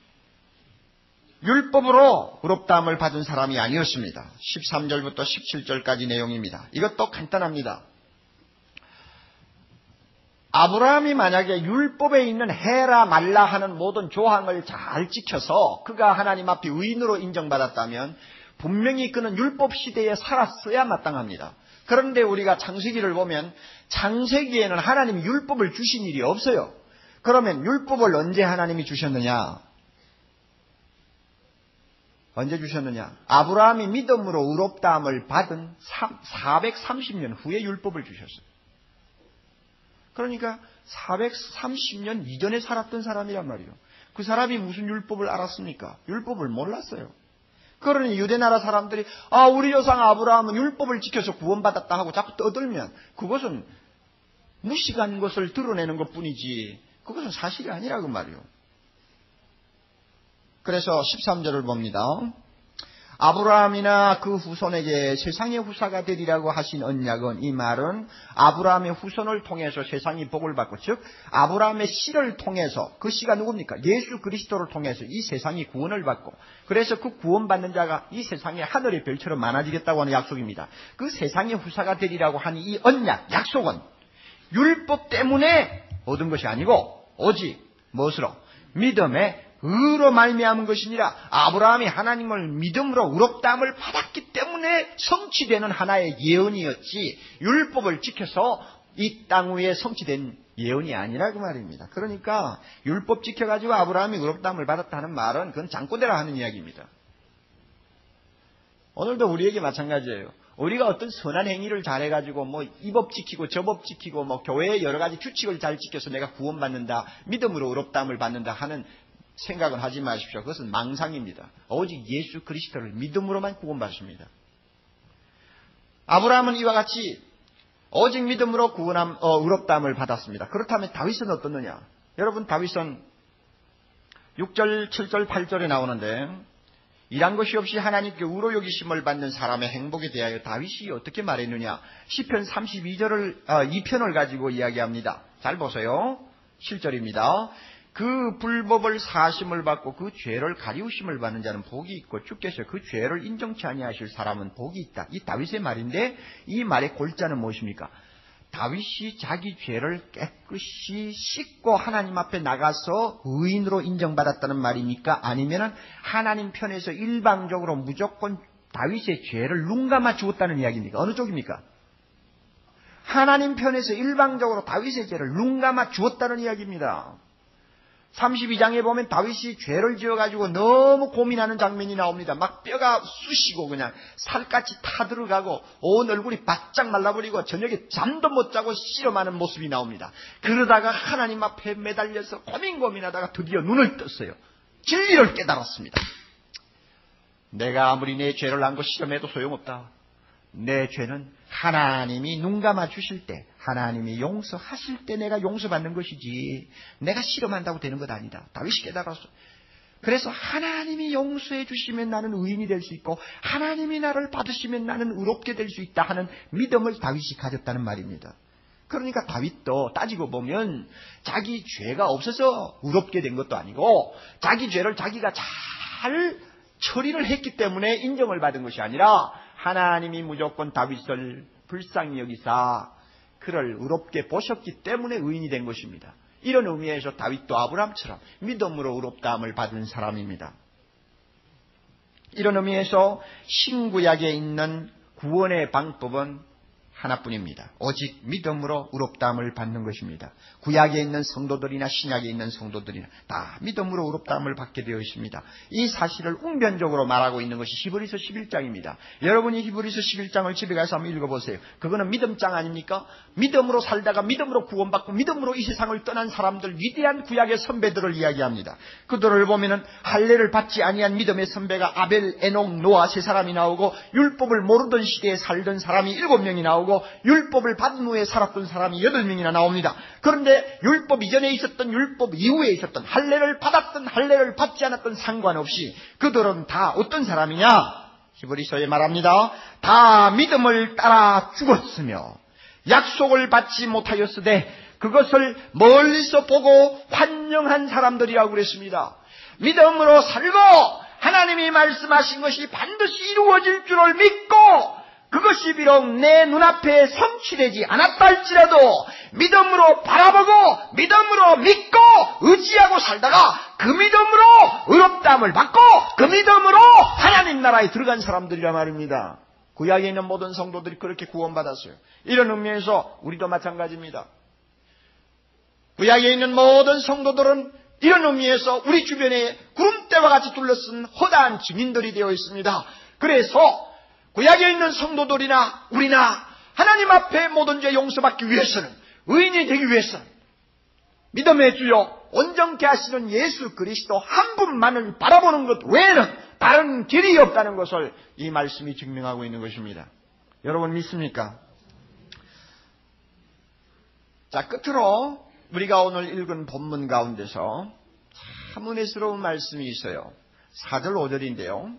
율법으로 의롭다함을 받은 사람이 아니었습니다. 십삼 절부터 십칠 절까지 내용입니다. 이것도 간단합니다. 아브라함이 만약에 율법에 있는 해라 말라 하는 모든 조항을 잘 지켜서 그가 하나님 앞에 의인으로 인정받았다면 분명히 그는 율법 시대에 살았어야 마땅합니다. 그런데 우리가 창세기를 보면 창세기에는 하나님이 율법을 주신 일이 없어요. 그러면 율법을 언제 하나님이 주셨느냐? 언제 주셨느냐? 아브라함이 믿음으로 의롭다함을 받은 사백삼십 년 후에 율법을 주셨어요. 그러니까 사백삼십 년 이전에 살았던 사람이란 말이에요. 그 사람이 무슨 율법을 알았습니까? 율법을 몰랐어요. 그러니 유대나라 사람들이 아 우리 조상 아브라함은 율법을 지켜서 구원받았다 하고 자꾸 떠들면 그것은 무식한 것을 드러내는 것뿐이지 그것은 사실이 아니라고 말이에요. 그래서 십삼 절을 봅니다. 아브라함이나 그 후손에게 세상의 후사가 되리라고 하신 언약은 이 말은 아브라함의 후손을 통해서 세상이 복을 받고 즉 아브라함의 씨를 통해서 그 씨가 누굽니까? 예수 그리스도를 통해서 이 세상이 구원을 받고 그래서 그 구원받는 자가 이 세상에 하늘의 별처럼 많아지겠다고 하는 약속입니다. 그 세상의 후사가 되리라고 하는 이 언약, 약속은 율법 때문에 얻은 것이 아니고 오직 무엇으로? 믿음의 의로 말미암은 것이니라. 아브라함이 하나님을 믿음으로 의롭다함을 받았기 때문에 성취되는 하나의 예언이었지 율법을 지켜서 이 땅 위에 성취된 예언이 아니라고 말입니다. 그러니까 율법 지켜가지고 아브라함이 의롭다함을 받았다는 말은 그건 장꼬대라 하는 이야기입니다. 오늘도 우리에게 마찬가지예요. 우리가 어떤 선한 행위를 잘해가지고 뭐 이 법 지키고 저 법 지키고 뭐 교회의 여러 가지 규칙을 잘 지켜서 내가 구원받는다, 믿음으로 의롭다함을 받는다 하는 생각은 하지 마십시오. 그것은 망상입니다. 오직 예수 그리스도를 믿음으로만 구원받습니다. 아브라함은 이와 같이 오직 믿음으로 구원함, 어, 의롭다함을 받았습니다. 그렇다면 다윗은 어떻느냐? 여러분, 다윗은 육 절, 칠 절, 팔 절에 나오는데 일한 것이 없이 하나님께 우로 여기심을 받는 사람의 행복에 대하여 다윗이 어떻게 말했느냐? 시편 삼십이 절을 어, 이 편을 가지고 이야기합니다. 잘 보세요. 칠 절입니다. 그 불법을 사심을 받고 그 죄를 가리우심을 받는 자는 복이 있고 주께서 그 죄를 인정치 아니하실 사람은 복이 있다. 이 다윗의 말인데 이 말의 골자는 무엇입니까? 다윗이 자기 죄를 깨끗이 씻고 하나님 앞에 나가서 의인으로 인정받았다는 말입니까? 아니면 하나님 편에서 일방적으로 무조건 다윗의 죄를 눈감아 주었다는 이야기입니까? 어느 쪽입니까? 하나님 편에서 일방적으로 다윗의 죄를 눈감아 주었다는 이야기입니다. 삼십이 장에 보면 다윗이 죄를 지어가지고 너무 고민하는 장면이 나옵니다. 막 뼈가 쑤시고 그냥 살갗이 타들어가고 온 얼굴이 바짝 말라버리고 저녁에 잠도 못 자고 씨름하는 모습이 나옵니다. 그러다가 하나님 앞에 매달려서 고민 고민하다가 드디어 눈을 떴어요. 진리를 깨달았습니다. 내가 아무리 내 죄를 안고 씨름해도 소용없다. 내 죄는 하나님이 눈 감아 주실 때, 하나님이 용서하실 때 내가 용서받는 것이지 내가 실험한다고 되는 것 아니다. 다윗이 깨달았어. 그래서 하나님이 용서해 주시면 나는 의인이 될 수 있고 하나님이 나를 받으시면 나는 의롭게 될 수 있다 하는 믿음을 다윗이 가졌다는 말입니다. 그러니까 다윗도 따지고 보면 자기 죄가 없어서 의롭게 된 것도 아니고 자기 죄를 자기가 잘 처리를 했기 때문에 인정을 받은 것이 아니라 하나님이 무조건 다윗을 불쌍히 여기사 그를 의롭게 보셨기 때문에 의인이 된 것입니다. 이런 의미에서 다윗도 아브라함처럼 믿음으로 의롭다함을 받은 사람입니다. 이런 의미에서 신구약에 있는 구원의 방법은 하나뿐입니다. 오직 믿음으로 의롭다함을 받는 것입니다. 구약에 있는 성도들이나 신약에 있는 성도들이나 다 믿음으로 의롭다함을 받게 되어 있습니다. 이 사실을 웅변적으로 말하고 있는 것이 히브리서 십일 장입니다. 여러분이 히브리서 십일 장을 집에 가서 한번 읽어보세요. 그거는 믿음장 아닙니까? 믿음으로 살다가 믿음으로 구원받고 믿음으로 이 세상을 떠난 사람들, 위대한 구약의 선배들을 이야기합니다. 그들을 보면은 할례를 받지 아니한 믿음의 선배가 아벨, 에녹, 노아 세 사람이 나오고 율법을 모르던 시대에 살던 사람이 일곱 명이 나오고 율법을 받은 후에 살았던 사람이 여덟 명이나 나옵니다. 그런데 율법 이전에 있었던 율법 이후에 있었던 할례를 받았던 할례를 받지 않았던 상관없이 그들은 다 어떤 사람이냐? 히브리서에 말합니다. 다 믿음을 따라 죽었으며 약속을 받지 못하였으되 그것을 멀리서 보고 환영한 사람들이라고 그랬습니다. 믿음으로 살고 하나님이 말씀하신 것이 반드시 이루어질 줄을 믿고 그것이 비록 내 눈앞에 성취되지 않았다 할지라도 믿음으로 바라보고 믿음으로 믿고 의지하고 살다가 그 믿음으로 의롭다함을 받고 그 믿음으로 하나님 나라에 들어간 사람들이란 말입니다. 구약에 있는 모든 성도들이 그렇게 구원받았어요. 이런 의미에서 우리도 마찬가지입니다. 구약에 있는 모든 성도들은 이런 의미에서 우리 주변에 구름대와 같이 둘러쓴 허다한 증인들이 되어 있습니다. 그래서 구약에 있는 성도들이나 우리나 하나님 앞에 모든 죄 용서받기 위해서는 의인이 되기 위해서는 믿음의 주요 온전케 하시는 예수 그리스도 한 분만을 바라보는 것 외에는 다른 길이 없다는 것을 이 말씀이 증명하고 있는 것입니다. 여러분 믿습니까? 자, 끝으로 우리가 오늘 읽은 본문 가운데서 참 은혜스러운 말씀이 있어요. 사 절 오 절인데요.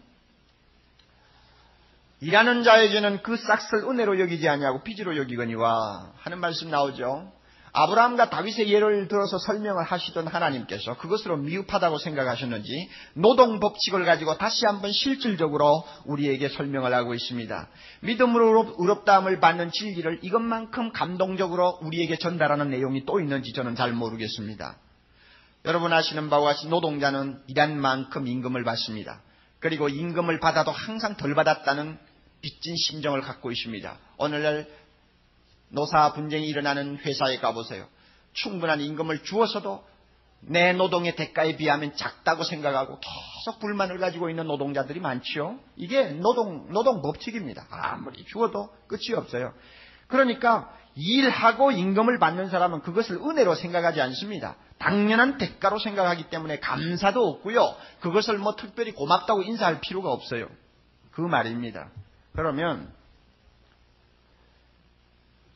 일하는 자의 죄는 그 싹을 은혜로 여기지 아니하고 빚으로 여기거니와 하는 말씀 나오죠. 아브라함과 다윗의 예를 들어서 설명을 하시던 하나님께서 그것으로 미흡하다고 생각하셨는지 노동 법칙을 가지고 다시 한번 실질적으로 우리에게 설명을 하고 있습니다. 믿음으로 의롭다함을 받는 진리를 이것만큼 감동적으로 우리에게 전달하는 내용이 또 있는지 저는 잘 모르겠습니다. 여러분 아시는 바와 같이 노동자는 일한 만큼 임금을 받습니다. 그리고 임금을 받아도 항상 덜 받았다는 빚진 심정을 갖고 있습니다. 오늘날 노사 분쟁이 일어나는 회사에 가보세요. 충분한 임금을 주어서도 내 노동의 대가에 비하면 작다고 생각하고 계속 불만을 가지고 있는 노동자들이 많지요. 이게 노동, 노동 법칙입니다. 아무리 주어도 끝이 없어요. 그러니까 일하고 임금을 받는 사람은 그것을 은혜로 생각하지 않습니다. 당연한 대가로 생각하기 때문에 감사도 없고요. 그것을 뭐 특별히 고맙다고 인사할 필요가 없어요. 그 말입니다. 그러면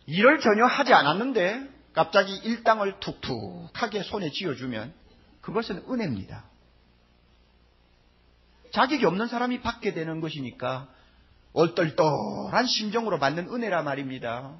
일을 전혀 하지 않았는데 갑자기 일당을 툭툭하게 손에 쥐어주면 그것은 은혜입니다. 자격이 없는 사람이 받게 되는 것이니까 얼떨떨한 심정으로 받는 은혜라 말입니다.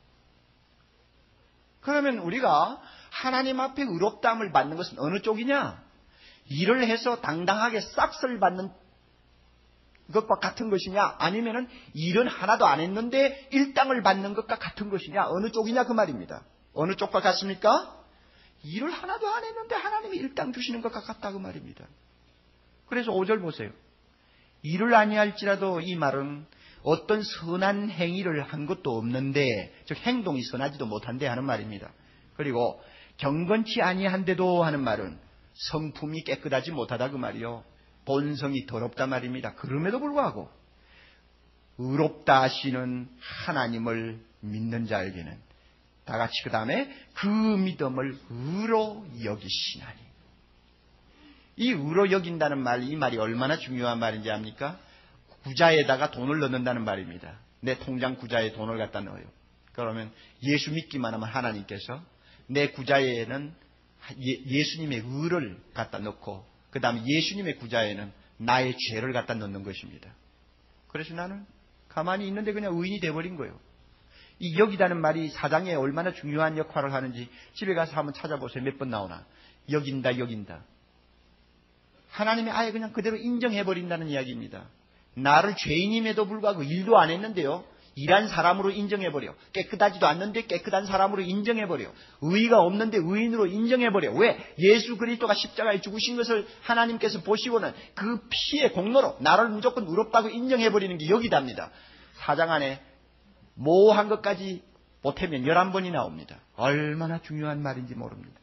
그러면 우리가 하나님 앞에 의롭다함을 받는 것은 어느 쪽이냐? 일을 해서 당당하게 싹쓸 받는 것과 같은 것이냐? 아니면은 일은 하나도 안 했는데 일당을 받는 것과 같은 것이냐? 어느 쪽이냐 그 말입니다. 어느 쪽과 같습니까? 일을 하나도 안 했는데 하나님이 일당 주시는 것과 같다 그 말입니다. 그래서 오 절 보세요. 일을 아니할지라도 이 말은 어떤 선한 행위를 한 것도 없는데, 즉 행동이 선하지도 못한데 하는 말입니다. 그리고 경건치 아니한데도 하는 말은 성품이 깨끗하지 못하다 그 말이요. 본성이 더럽다 말입니다. 그럼에도 불구하고 의롭다 하시는 하나님을 믿는 자에게는 다 같이 그 다음에 그 믿음을 의로 여기시나니. 이 의로 여긴다는 말, 이 말이 얼마나 중요한 말인지 압니까? 구자에다가 돈을 넣는다는 말입니다. 내 통장 구자에 돈을 갖다 넣어요. 그러면 예수 믿기만 하면 하나님께서 내 구자에는 예수님의 의를 갖다 넣고 그 다음에 예수님의 구자에는 나의 죄를 갖다 넣는 것입니다. 그래서 나는 가만히 있는데 그냥 의인이 돼버린 거예요. 이 여기다는 말이 사장에 얼마나 중요한 역할을 하는지 집에 가서 한번 찾아보세요. 몇 번 나오나. 여긴다 여긴다. 하나님이 아예 그냥 그대로 인정해버린다는 이야기입니다. 나를 죄인임에도 불구하고 일도 안 했는데요. 일한 사람으로 인정해버려. 깨끗하지도 않는데 깨끗한 사람으로 인정해버려. 의의가 없는데 의인으로 인정해버려. 왜? 예수 그리스도가 십자가에 죽으신 것을 하나님께서 보시고는 그 피의 공로로 나를 무조건 의롭다고 인정해버리는 게 여기답니다. 사장 안에 모호한 것까지 보태면 열한 번이 나옵니다. 얼마나 중요한 말인지 모릅니다.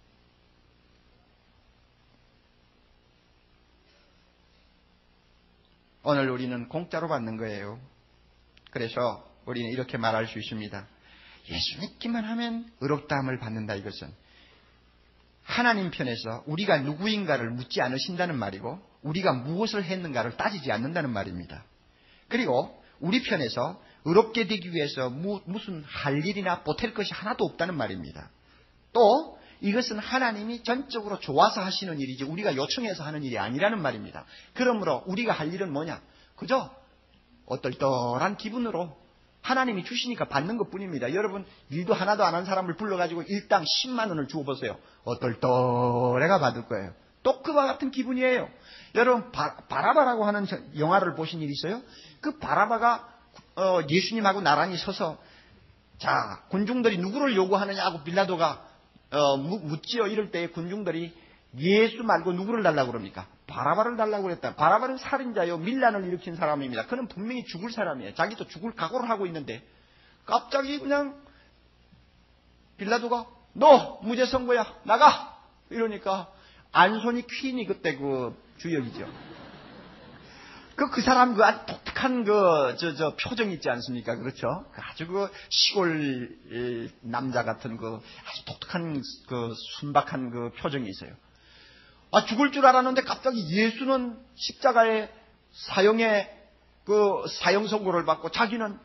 오늘 우리는 공짜로 받는 거예요. 그래서 우리는 이렇게 말할 수 있습니다. 예수 믿기만 하면 의롭다함을 받는다. 이것은 하나님 편에서 우리가 누구인가를 묻지 않으신다는 말이고 우리가 무엇을 했는가를 따지지 않는다는 말입니다. 그리고 우리 편에서 의롭게 되기 위해서 무, 무슨 할 일이나 보탤 것이 하나도 없다는 말입니다. 또 이것은 하나님이 전적으로 좋아서 하시는 일이지 우리가 요청해서 하는 일이 아니라는 말입니다. 그러므로 우리가 할 일은 뭐냐? 그저 어떨떨한 기분으로 하나님이 주시니까 받는 것뿐입니다. 여러분 일도 하나도 안 한 사람을 불러가지고 일당 십만 원을 주어보세요. 어떨떨해가 받을 거예요. 또 그와 같은 기분이에요. 여러분 바, 바라바라고 하는 영화를 보신 일 있어요? 그 바라바가 어, 예수님하고 나란히 서서 자 군중들이 누구를 요구하느냐고 빌라도가 어, 묻지요. 이럴 때 군중들이 예수 말고 누구를 달라고 그럽니까? 바라바를 달라고 그랬다. 바라바는 살인자요. 밀란을 일으킨 사람입니다. 그는 분명히 죽을 사람이에요. 자기도 죽을 각오를 하고 있는데 갑자기 그냥 빌라도가 너 무죄 선고야. 나가. 이러니까 안소니 퀸이 그때 그 주역이죠. 그, 그 사람 그 아주 독특한 그, 저, 저 표정 있지 않습니까? 그렇죠? 아주 그 시골 남자 같은 그 아주 독특한 그 순박한 그 표정이 있어요. 아, 죽을 줄 알았는데 갑자기 예수는 십자가에 사형에 그 사형 선고를 받고 자기는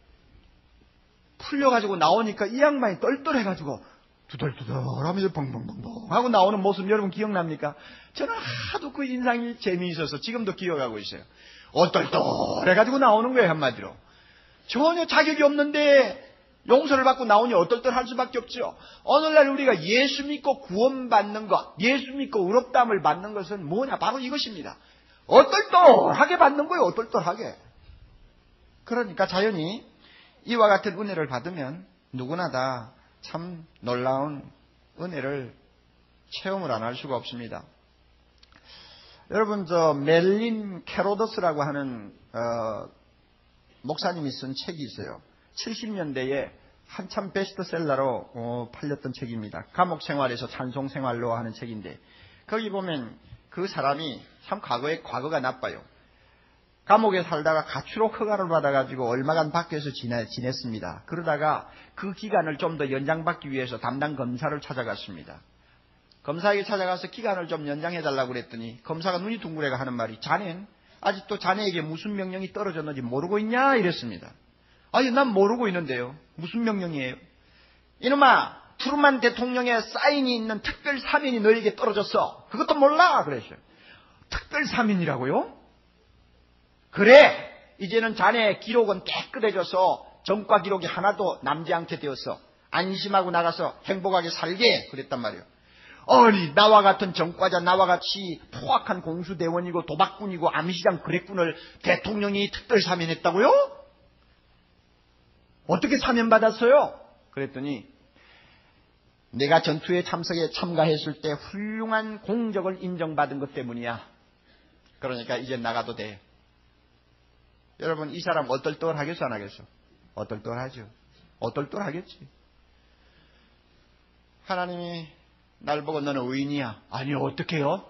풀려가지고 나오니까 이 양반이 똘똘해가지고 두덜두덜하면서 벙벙벙벙 하고 나오는 모습 여러분 기억납니까? 저는 하도 그 인상이 재미있어서 지금도 기억하고 있어요. 어떨떨해가지고 나오는 거예요. 한마디로. 전혀 자격이 없는데 용서를 받고 나오니 어떨떨할 수밖에 없죠. 오늘날 우리가 예수 믿고 구원받는 것, 예수 믿고 의롭다함을 받는 것은 뭐냐? 바로 이것입니다. 어떨떨하게 받는 거예요. 어떨떨하게. 그러니까 자연히 이와 같은 은혜를 받으면 누구나 다 참 놀라운 은혜를 체험을 안 할 수가 없습니다. 여러분 저 멜린 캐로더스라고 하는 어, 목사님이 쓴 책이 있어요. 칠십 년대에 한참 베스트셀러로 어, 팔렸던 책입니다. 감옥 생활에서 찬송 생활로 하는 책인데 거기 보면 그 사람이 참 과거에 과거가 나빠요. 감옥에 살다가 가출옥 허가를 받아가지고 얼마간 밖에서 지내, 지냈습니다. 그러다가 그 기간을 좀 더 연장받기 위해서 담당 검사를 찾아갔습니다. 검사에게 찾아가서 기간을 좀 연장해달라고 그랬더니 검사가 눈이 둥그레가 하는 말이 자넨 아직도 자네에게 무슨 명령이 떨어졌는지 모르고 있냐 이랬습니다. 아니, 난 모르고 있는데요. 무슨 명령이에요? 이놈아, 트루만 대통령의 사인이 있는 특별 사면이 너에게 떨어졌어. 그것도 몰라? 그랬어요. 특별 사면이라고요? 그래, 이제는 자네 기록은 깨끗해져서 전과 기록이 하나도 남지 않게 되었어. 안심하고 나가서 행복하게 살게. 그랬단 말이에요. 아니, 나와 같은 전과자, 나와 같이 포악한 공수대원이고 도박꾼이고 암시장 그랬군을 대통령이 특별 사면했다고요? 어떻게 사면받았어요? 그랬더니 내가 전투에 참석에 참가했을 때 훌륭한 공적을 인정받은 것 때문이야. 그러니까 이제 나가도 돼. 여러분, 이 사람 어떨떨 하겠어, 안 하겠어? 어떨떨 하죠. 어떨떨 하겠지. 하나님이 날 보고 너는 의인이야. 아니요, 어떡해요?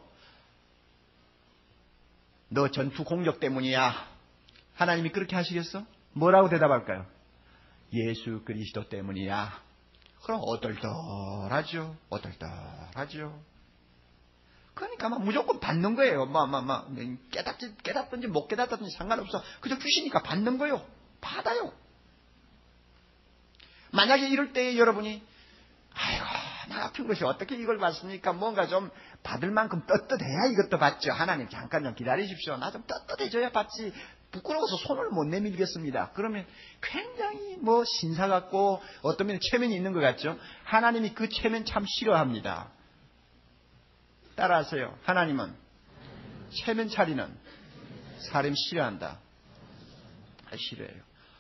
너 전투 공적 때문이야. 하나님이 그렇게 하시겠어? 뭐라고 대답할까요? 예수 그리스도 때문이야. 그럼 어떨떨하죠. 어떨떨하죠. 그러니까 막 무조건 받는 거예요. 막, 막, 막, 깨닫지, 깨닫든지 못 깨닫든지 상관없어. 그저 주시니까 받는 거예요. 받아요. 만약에 이럴 때 여러분이, 아이고, 나 아픈 것이 어떻게 이걸 받습니까? 뭔가 좀 받을 만큼 떳떳해야 이것도 받죠. 하나님 잠깐 좀 기다리십시오. 나 좀 떳떳해져야 받지. 부끄러워서 손을 못 내밀겠습니다. 그러면 굉장히 뭐 신사 같고 어떤 면에 체면이 있는 것 같죠. 하나님이 그 체면 참 싫어합니다. 따라하세요. 하나님은 체면 차리는 사람 싫어한다. 싫어해요.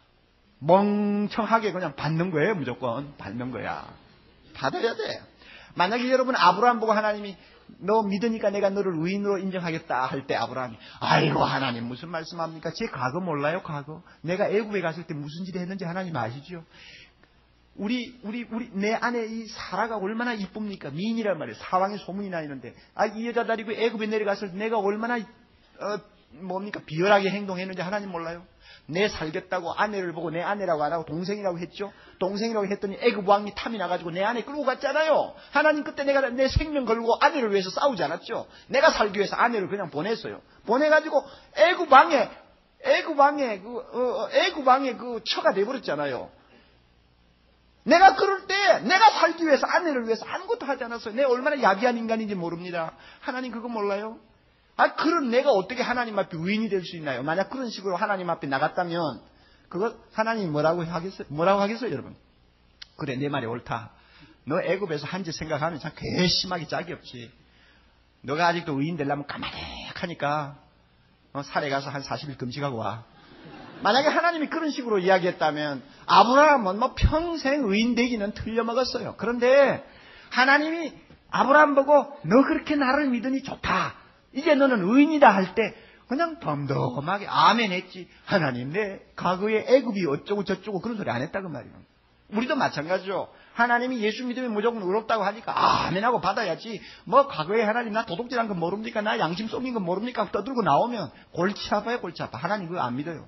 멍청하게 그냥 받는 거예요. 무조건 받는 거야. 받아야 돼. 만약에 여러분 아브라함 보고 하나님이 너 믿으니까 내가 너를 의인으로 인정하겠다 할 때 아브라함이 아이고 하나님 무슨 말씀합니까? 제 과거 몰라요? 과거? 내가 애굽에 갔을 때 무슨 짓을 했는지 하나님 아시죠? 우리 우리 우리 내 안에 이 사라가 얼마나 이쁩니까? 미인이란 말이에요. 사왕의 소문이 나 있는데 아, 이 여자 데리고 애굽에 내려갔을 때 내가 얼마나 어, 뭡니까 비열하게 행동했는지 하나님 몰라요? 내 살겠다고 아내를 보고 내 아내라고 안 하고 동생이라고 했죠. 동생이라고 했더니 애굽 왕이 탐이 나가지고 내 아내 끌고 갔잖아요. 하나님 그때 내가 내 생명 걸고 아내를 위해서 싸우지 않았죠. 내가 살기 위해서 아내를 그냥 보냈어요. 보내가지고 애굽 왕의 애굽 왕의 그 어, 애굽 왕의 그 처가 돼버렸잖아요. 내가 그럴 때 내가 살기 위해서 아내를 위해서 아무것도 하지 않았어요. 내가 얼마나 야비한 인간인지 모릅니다. 하나님 그거 몰라요? 아, 그런 내가 어떻게 하나님 앞에 의인이 될 수 있나요? 만약 그런 식으로 하나님 앞에 나갔다면, 그거 하나님 뭐라고 하겠어요? 뭐라고 하겠어요, 여러분? 그래, 내 말이 옳다. 너 애굽에서 한 짓 생각하면 참 괘씸하게 짝이 없지. 너가 아직도 의인 되려면 까마득하니까, 어, 살에 가서 한 사십 일 금식하고 와. 만약에 하나님이 그런 식으로 이야기했다면, 아브라함은 뭐 평생 의인 되기는 틀려먹었어요. 그런데 하나님이 아브라함 보고 너 그렇게 나를 믿으니 좋다. 이제 너는 의인이다 할 때 그냥 덤덤하게 아멘 했지. 하나님 내 과거에 애굽이 어쩌고 저쩌고 그런 소리 안 했다고 말이에요. 우리도 마찬가지죠. 하나님이 예수 믿으면 무조건 의롭다고 하니까 아멘하고 받아야지. 뭐 과거에 하나님 나 도둑질한 거 모릅니까? 나 양심 속인 거 모릅니까? 떠들고 나오면 골치 아파요. 골치 아파. 하나님 그거 안 믿어요.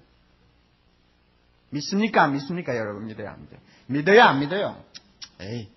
믿습니까? 안 믿습니까? 여러분 믿어요? 안 믿어요? 믿어요? 안 믿어요? 에이.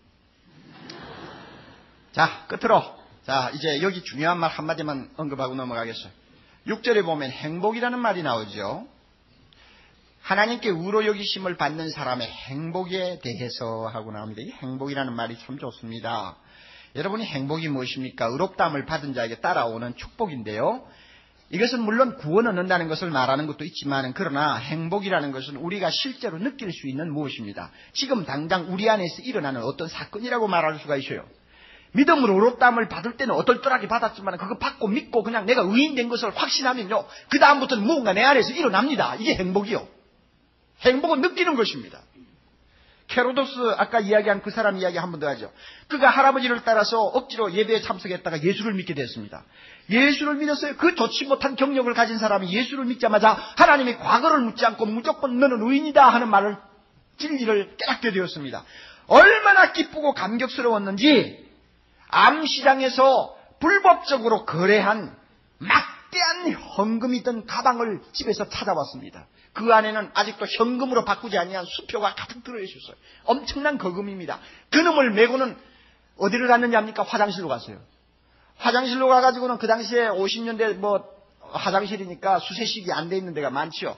자, 끝으로 자, 이제 여기 중요한 말 한마디만 언급하고 넘어가겠어요. 육 절에 보면 행복이라는 말이 나오죠. 하나님께 의로 여기심을 받는 사람의 행복에 대해서 하고 나옵니다. 이 행복이라는 말이 참 좋습니다. 여러분이 행복이 무엇입니까? 의롭다함을 받은 자에게 따라오는 축복인데요. 이것은 물론 구원 얻는다는 것을 말하는 것도 있지만 그러나 행복이라는 것은 우리가 실제로 느낄 수 있는 무엇입니다. 지금 당장 우리 안에서 일어나는 어떤 사건이라고 말할 수가 있어요. 믿음으로 의롭다함을 받을 때는 어떨떨하게 받았지만 그거 받고 믿고 그냥 내가 의인된 것을 확신하면요. 그 다음부터는 무언가 내 안에서 일어납니다. 이게 행복이요. 행복은 느끼는 것입니다. 케로도스 아까 이야기한 그 사람 이야기 한 번 더 하죠. 그가 할아버지를 따라서 억지로 예배에 참석했다가 예수를 믿게 됐습니다. 예수를 믿었어요. 그 좋지 못한 경력을 가진 사람이 예수를 믿자마자 하나님의 과거를 묻지 않고 무조건 너는 의인이다 하는 말을 진리를 깨닫게 되었습니다. 얼마나 기쁘고 감격스러웠는지 암시장에서 불법적으로 거래한 막대한 헌금이 있던 가방을 집에서 찾아왔습니다. 그 안에는 아직도 현금으로 바꾸지 아니한 수표가 가득 들어있었어요. 엄청난 거금입니다. 그놈을 메고는 어디를 갔는지 압니까? 화장실로 갔어요. 화장실로 가가지고는 그 당시에 오십 년대 뭐 화장실이니까 수세식이 안 돼 있는 데가 많지요.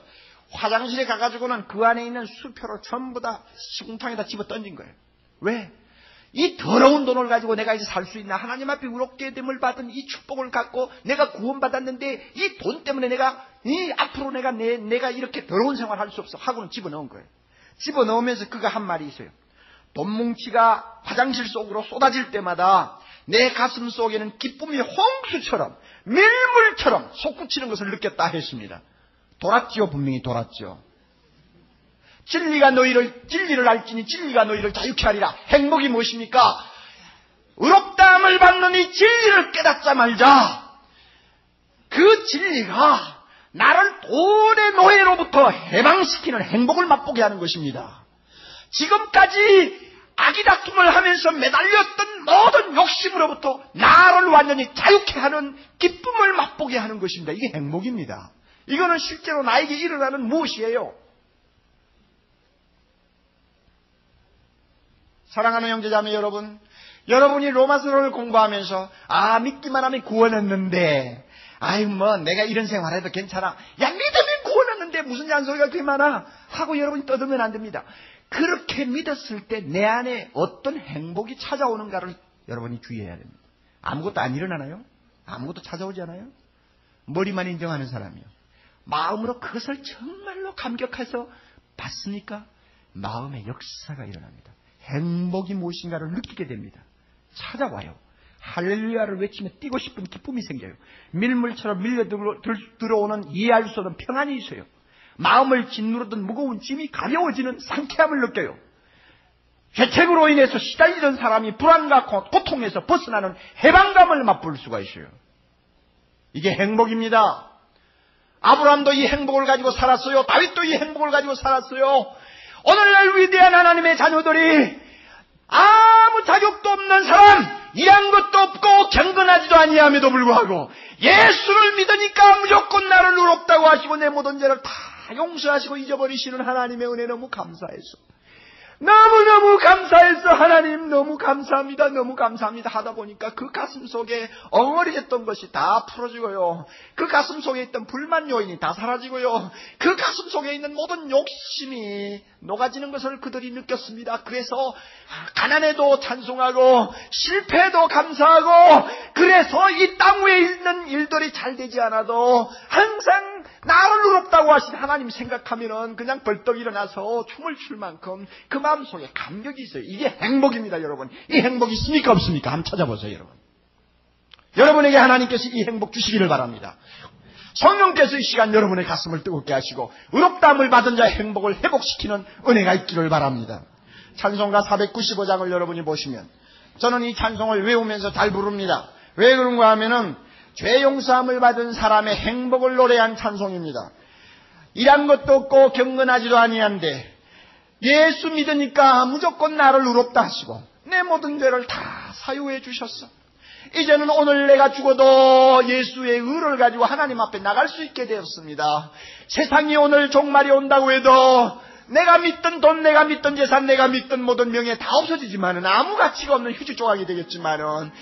화장실에 가가지고는 그 안에 있는 수표를 전부 다 시궁창에다 집어 던진 거예요. 왜? 이 더러운 돈을 가지고 내가 이제 살 수 있나? 하나님 앞에 의롭게 됨을 받은 이 축복을 갖고 내가 구원받았는데 이 돈 때문에 내가 이 앞으로 내가 내, 내가 이렇게 더러운 생활을 할 수 없어 하고는 집어넣은 거예요. 집어넣으면서 그가 한 말이 있어요. 돈뭉치가 화장실 속으로 쏟아질 때마다 내 가슴 속에는 기쁨이 홍수처럼 밀물처럼 솟구치는 것을 느꼈다 했습니다. 돌았지요. 분명히 돌았죠. 진리가 너희를 진리를 알지니 진리가 너희를 자유케 하리라. 행복이 무엇입니까? 의롭다함을 받는 이 진리를 깨닫자 말자. 그 진리가 나를 돈의 노예로부터 해방시키는 행복을 맛보게 하는 것입니다. 지금까지 아기다툼을 하면서 매달렸던 모든 욕심으로부터 나를 완전히 자유케 하는 기쁨을 맛보게 하는 것입니다. 이게 행복입니다. 이거는 실제로 나에게 일어나는 무엇이에요? 사랑하는 형제자매 여러분, 여러분이 로마서를 공부하면서 아 믿기만 하면 구원했는데 아이 뭐 내가 이런 생활해도 괜찮아. 야 믿으면 구원했는데 무슨 잔소리가 그렇게 많아 하고 여러분이 떠들면 안 됩니다. 그렇게 믿었을 때 내 안에 어떤 행복이 찾아오는가를 여러분이 주의해야 됩니다. 아무것도 안 일어나나요? 아무것도 찾아오지 않아요? 머리만 인정하는 사람이요. 마음으로 그것을 정말로 감격해서 받습니까? 마음의 역사가 일어납니다. 행복이 무엇인가를 느끼게 됩니다. 찾아와요. 할렐루야를 외치며 뛰고 싶은 기쁨이 생겨요. 밀물처럼 밀려 들어오는 이해할 수 없는 평안이 있어요. 마음을 짓누르던 무거운 짐이 가벼워지는 상쾌함을 느껴요. 죄책으로 인해서 시달리던 사람이 불안과 고통에서 벗어나는 해방감을 맛볼 수가 있어요. 이게 행복입니다. 아브라함도 이 행복을 가지고 살았어요. 다윗도 이 행복을 가지고 살았어요. 오늘날 위대한 하나님의 자녀들이 아무 자격도 없는 사람, 일한 것도 없고 경건하지도 아니함에도 불구하고 예수를 믿으니까 무조건 나를 의롭다고 하시고 내 모든 죄를 다 용서하시고 잊어버리시는 하나님의 은혜 너무 감사해서 너무너무 감사해서 하나님 너무 감사합니다. 너무 감사합니다 하다 보니까 그 가슴 속에 엉어리졌던 것이 다 풀어지고요. 그 가슴 속에 있던 불만 요인이 다 사라지고요. 그 가슴 속에 있는 모든 욕심이 녹아지는 것을 그들이 느꼈습니다. 그래서 가난해도 찬송하고 실패해도 감사하고 그래서 이 땅 위에 있는 일들이 잘 되지 않아도 항상 나를 의롭다고 하신 하나님 생각하면은 그냥 벌떡 일어나서 춤을 출 만큼 그 마음속에 감격이 있어요. 이게 행복입니다, 여러분. 이 행복이 있습니까, 없습니까? 한번 찾아보세요, 여러분. 여러분에게 하나님께서 이 행복 주시기를 바랍니다. 성령께서 이 시간 여러분의 가슴을 뜨겁게 하시고 의롭다함을 받은 자의 행복을 회복시키는 은혜가 있기를 바랍니다. 찬송가 사백구십오 장을 여러분이 보시면 저는 이 찬송을 외우면서 잘 부릅니다. 왜 그런가 하면은 죄 용서함을 받은 사람의 행복을 노래한 찬송입니다. 일한 것도 없고 경건하지도 아니한데 예수 믿으니까 무조건 나를 의롭다 하시고 내 모든 죄를 다 사유해 주셨어. 이제는 오늘 내가 죽어도 예수의 의를 가지고 하나님 앞에 나갈 수 있게 되었습니다. 세상이 오늘 종말이 온다고 해도 내가 믿던 돈, 내가 믿던 재산, 내가 믿던 모든 명예 다 없어지지만은 아무 가치가 없는 휴지 조각이 되겠지만은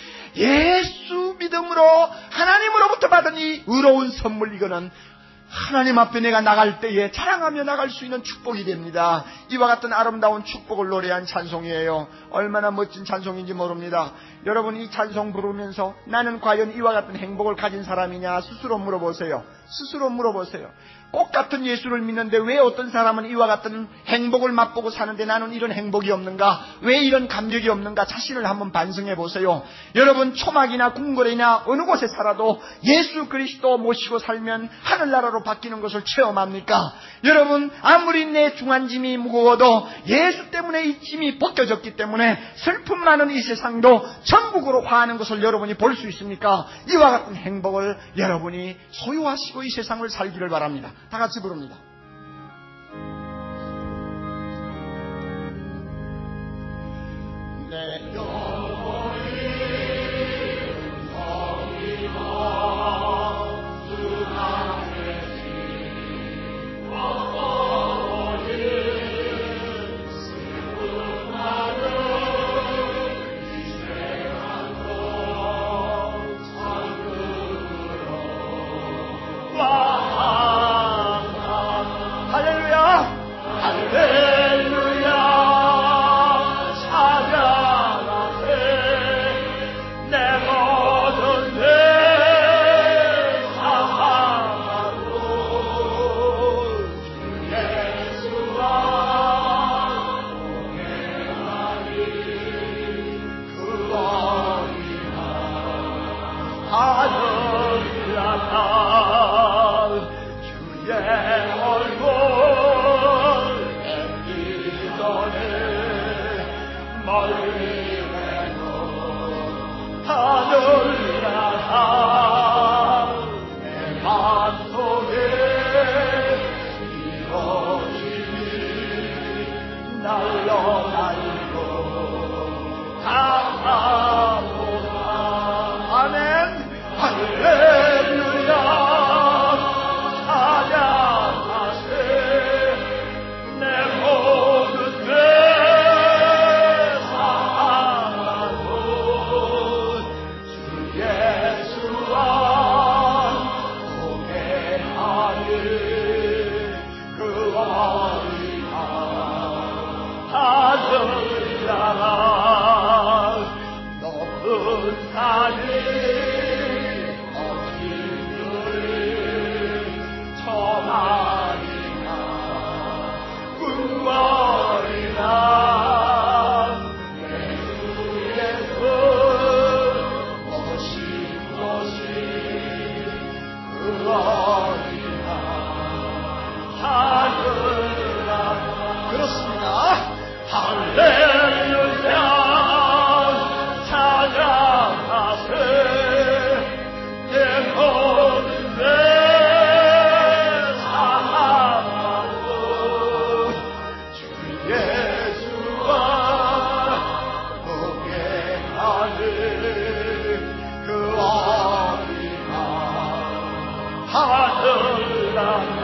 예수 믿음으로 하나님으로부터 받은 이 의로운 선물, 이거는 하나님 앞에 내가 나갈 때에 자랑하며 나갈 수 있는 축복이 됩니다. 이와 같은 아름다운 축복을 노래한 찬송이에요. 얼마나 멋진 찬송인지 모릅니다. 여러분 이 찬송 부르면서 나는 과연 이와 같은 행복을 가진 사람이냐 스스로 물어보세요. 스스로 물어보세요. 꼭 같은 예수를 믿는데 왜 어떤 사람은 이와 같은 행복을 맛보고 사는데 나는 이런 행복이 없는가? 왜 이런 감격이 없는가? 자신을 한번 반성해 보세요. 여러분 초막이나 궁궐이나 어느 곳에 살아도 예수 그리스도 모시고 살면 하늘나라로 바뀌는 것을 체험합니까? 여러분 아무리 내 중한 짐이 무거워도 예수 때문에 이 짐이 벗겨졌기 때문에 슬픔 많은 이 세상도 천국으로 화하는 것을 여러분이 볼 수 있습니까? 이와 같은 행복을 여러분이 소유하시고 이 세상을 살기를 바랍니다. 다 같이 부릅니다. 내 영혼이 성이고 수강했지 어떠하니 슬픔하는 이 세상도 천국으로 와 멀리에도 하늘나라 내 마음속에 이루어지니 날로 날고 강하도다. 아멘. 할렐루야. 찬양하세. 내 모든 죄 사하고 주 예수와 동행하니 그 어리가 하늘나라 높은 산이 어진 들이 천하리나 궁궐이나 예수 예수 오신 오신 그 어리나 하늘나라. 그렇습니다. 할렐루야. 찬양하세. 내 모든 죄 사하고 주 예수와 동행하는 그 어리가 하늘나라.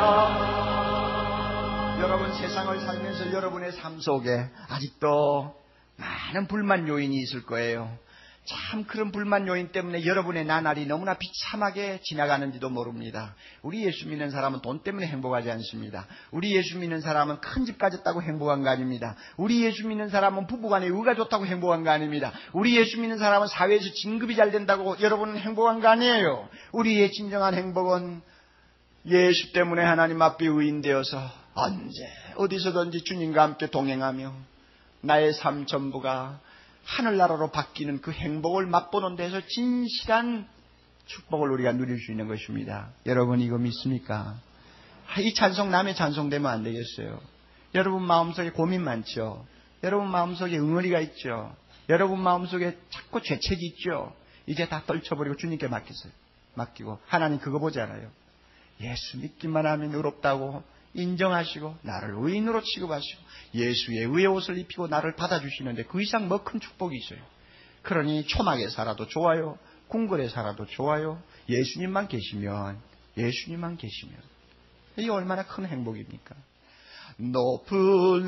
여러분, 세상을 살면서 여러분의 삶 속에 아직도 많은 불만 요인이 있을 거예요. 참 그런 불만 요인 때문에 여러분의 나날이 너무나 비참하게 지나가는지도 모릅니다. 우리 예수 믿는 사람은 돈 때문에 행복하지 않습니다. 우리 예수 믿는 사람은 큰 집 가졌다고 행복한 거 아닙니다. 우리 예수 믿는 사람은 부부간에 의가 좋다고 행복한 거 아닙니다. 우리 예수 믿는 사람은 사회에서 진급이 잘 된다고 여러분은 행복한 거 아니에요. 우리의 진정한 행복은 예수 때문에 하나님 앞에 의인되어서 언제 어디서든지 주님과 함께 동행하며 나의 삶 전부가 하늘나라로 바뀌는 그 행복을 맛보는 데서 진실한 축복을 우리가 누릴 수 있는 것입니다. 여러분, 이거 믿습니까? 이 찬송 남의 찬송되면 안 되겠어요. 여러분 마음속에 고민 많죠. 여러분 마음속에 응어리가 있죠. 여러분 마음속에 자꾸 죄책이 있죠. 이제 다 떨쳐버리고 주님께 맡기세요. 맡기고 하나님 그거 보지 않아요. 예수 믿기만 하면 의롭다고 인정하시고 나를 의인으로 취급하시고 예수의 의의 옷을 입히고 나를 받아주시는데 그 이상 뭐 큰 축복이 있어요. 그러니 초막에 살아도 좋아요. 궁궐에 살아도 좋아요. 예수님만 계시면 예수님만 계시면 이게 얼마나 큰 행복입니까? 높은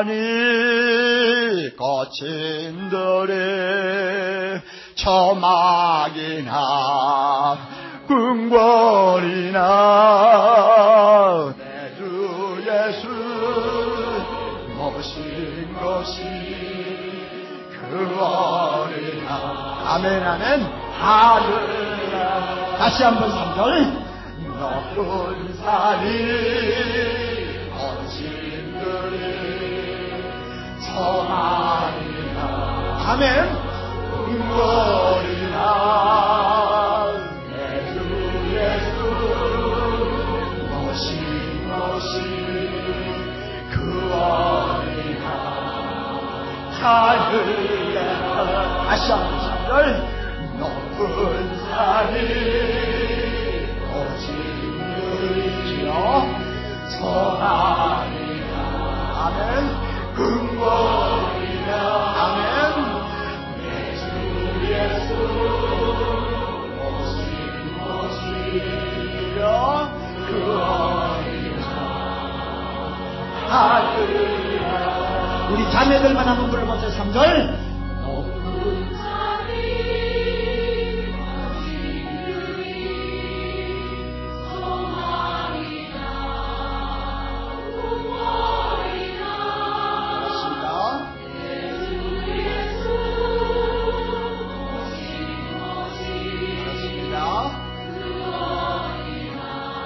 산이 거친 들에 초막이나 궁궐이나 내 주 예수 모신 것이 그 어리나. 아멘 아멘. 하늘나라. 다시 한번 삼 절. 높은 산이 거친 들이 초막이나 아멘 궁궐이나 하늘나라. 다시 한번 삼 절. 높은 산이 거친 들이지요 초막이나 아멘 궁궐이나 아멘 내 주 예수 오신 곳이여 그 어리나 하늘나라. 우리 자매들만 한번 불러보세요. 삼 절. 높은 산이 거친 들이 초막이나 궁궐이나 그렇습니다. 내 주 예수 오신 곳이 그렇습니다. 그 어리나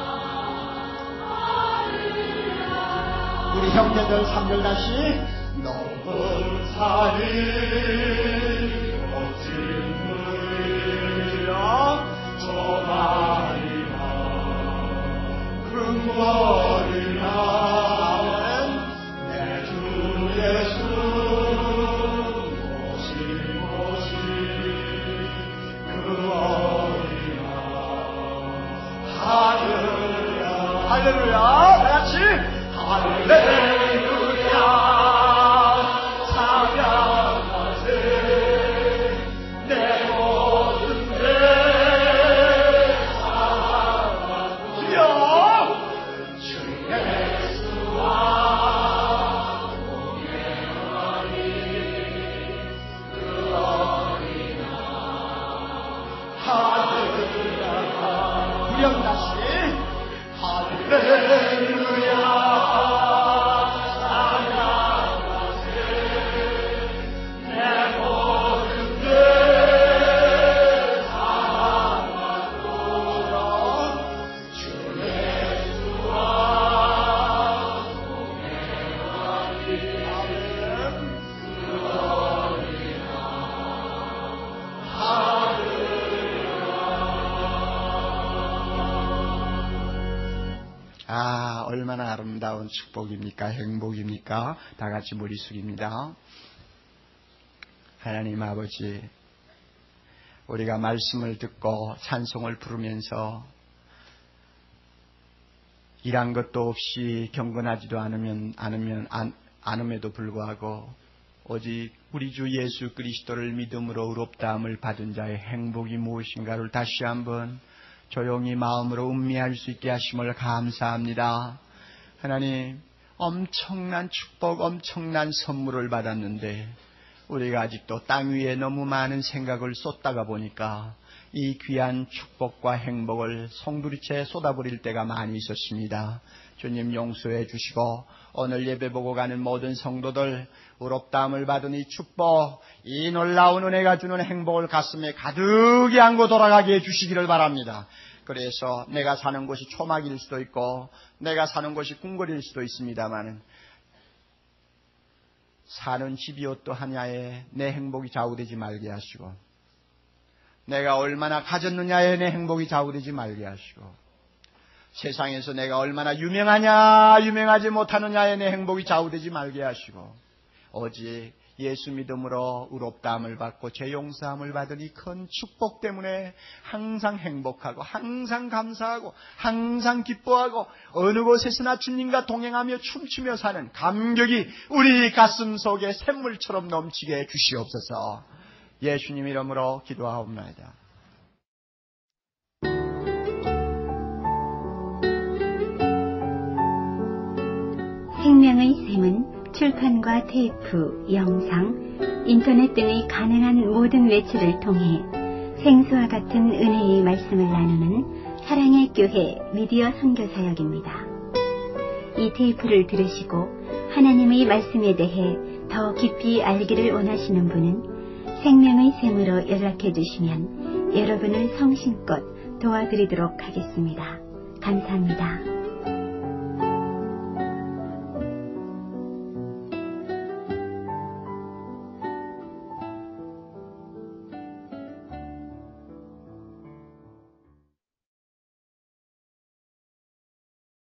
하늘나라. 우리 형제들 삼 절 다시. 높은 산이 거친 들이라 초막이나 궁궐이나 내 주 예수 얼마나 아름다운 축복입니까? 행복입니까? 다 같이 머리 숙입니다. 하나님 아버지, 우리가 말씀을 듣고 찬송을 부르면서 일한 것도 없이 경건하지도 않으면, 않으면, 안, 않음에도 불구하고 오직 우리 주 예수 그리스도를 믿음으로 의롭다함을 받은 자의 행복이 무엇인가를 다시 한번 조용히 마음으로 음미할 수 있게 하심을 감사합니다. 하나님, 엄청난 축복, 엄청난 선물을 받았는데 우리가 아직도 땅 위에 너무 많은 생각을 쏟다가 보니까 이 귀한 축복과 행복을 송두리째 쏟아버릴 때가 많이 있었습니다. 주님 용서해 주시고 오늘 예배 보고 가는 모든 성도들 의롭다함을 받은 이 축복, 이 놀라운 은혜가 주는 행복을 가슴에 가득히 안고 돌아가게 해주시기를 바랍니다. 그래서 내가 사는 곳이 초막일 수도 있고 내가 사는 곳이 궁궐일 수도 있습니다만 사는 집이 어떠하냐에 내 행복이 좌우되지 말게 하시고 내가 얼마나 가졌느냐에 내 행복이 좌우되지 말게 하시고 세상에서 내가 얼마나 유명하냐 유명하지 못하느냐에 내 행복이 좌우되지 말게 하시고 오직 예수 믿음으로 의롭다함을 받고 죄 용서함을 받은 이 큰 축복 때문에 항상 행복하고 항상 감사하고 항상 기뻐하고 어느 곳에서나 주님과 동행하며 춤추며 사는 감격이 우리 가슴 속에 샘물처럼 넘치게 해 주시옵소서. 예수님 이름으로 기도하옵나이다. 생명의 샘은 출판과 테이프, 영상, 인터넷 등의 가능한 모든 매체를 통해 생수와 같은 은혜의 말씀을 나누는 사랑의 교회 미디어 선교사역입니다. 이 테이프를 들으시고 하나님의 말씀에 대해 더 깊이 알기를 원하시는 분은 생명의 샘으로 연락해 주시면 여러분을 성심껏 도와드리도록 하겠습니다. 감사합니다.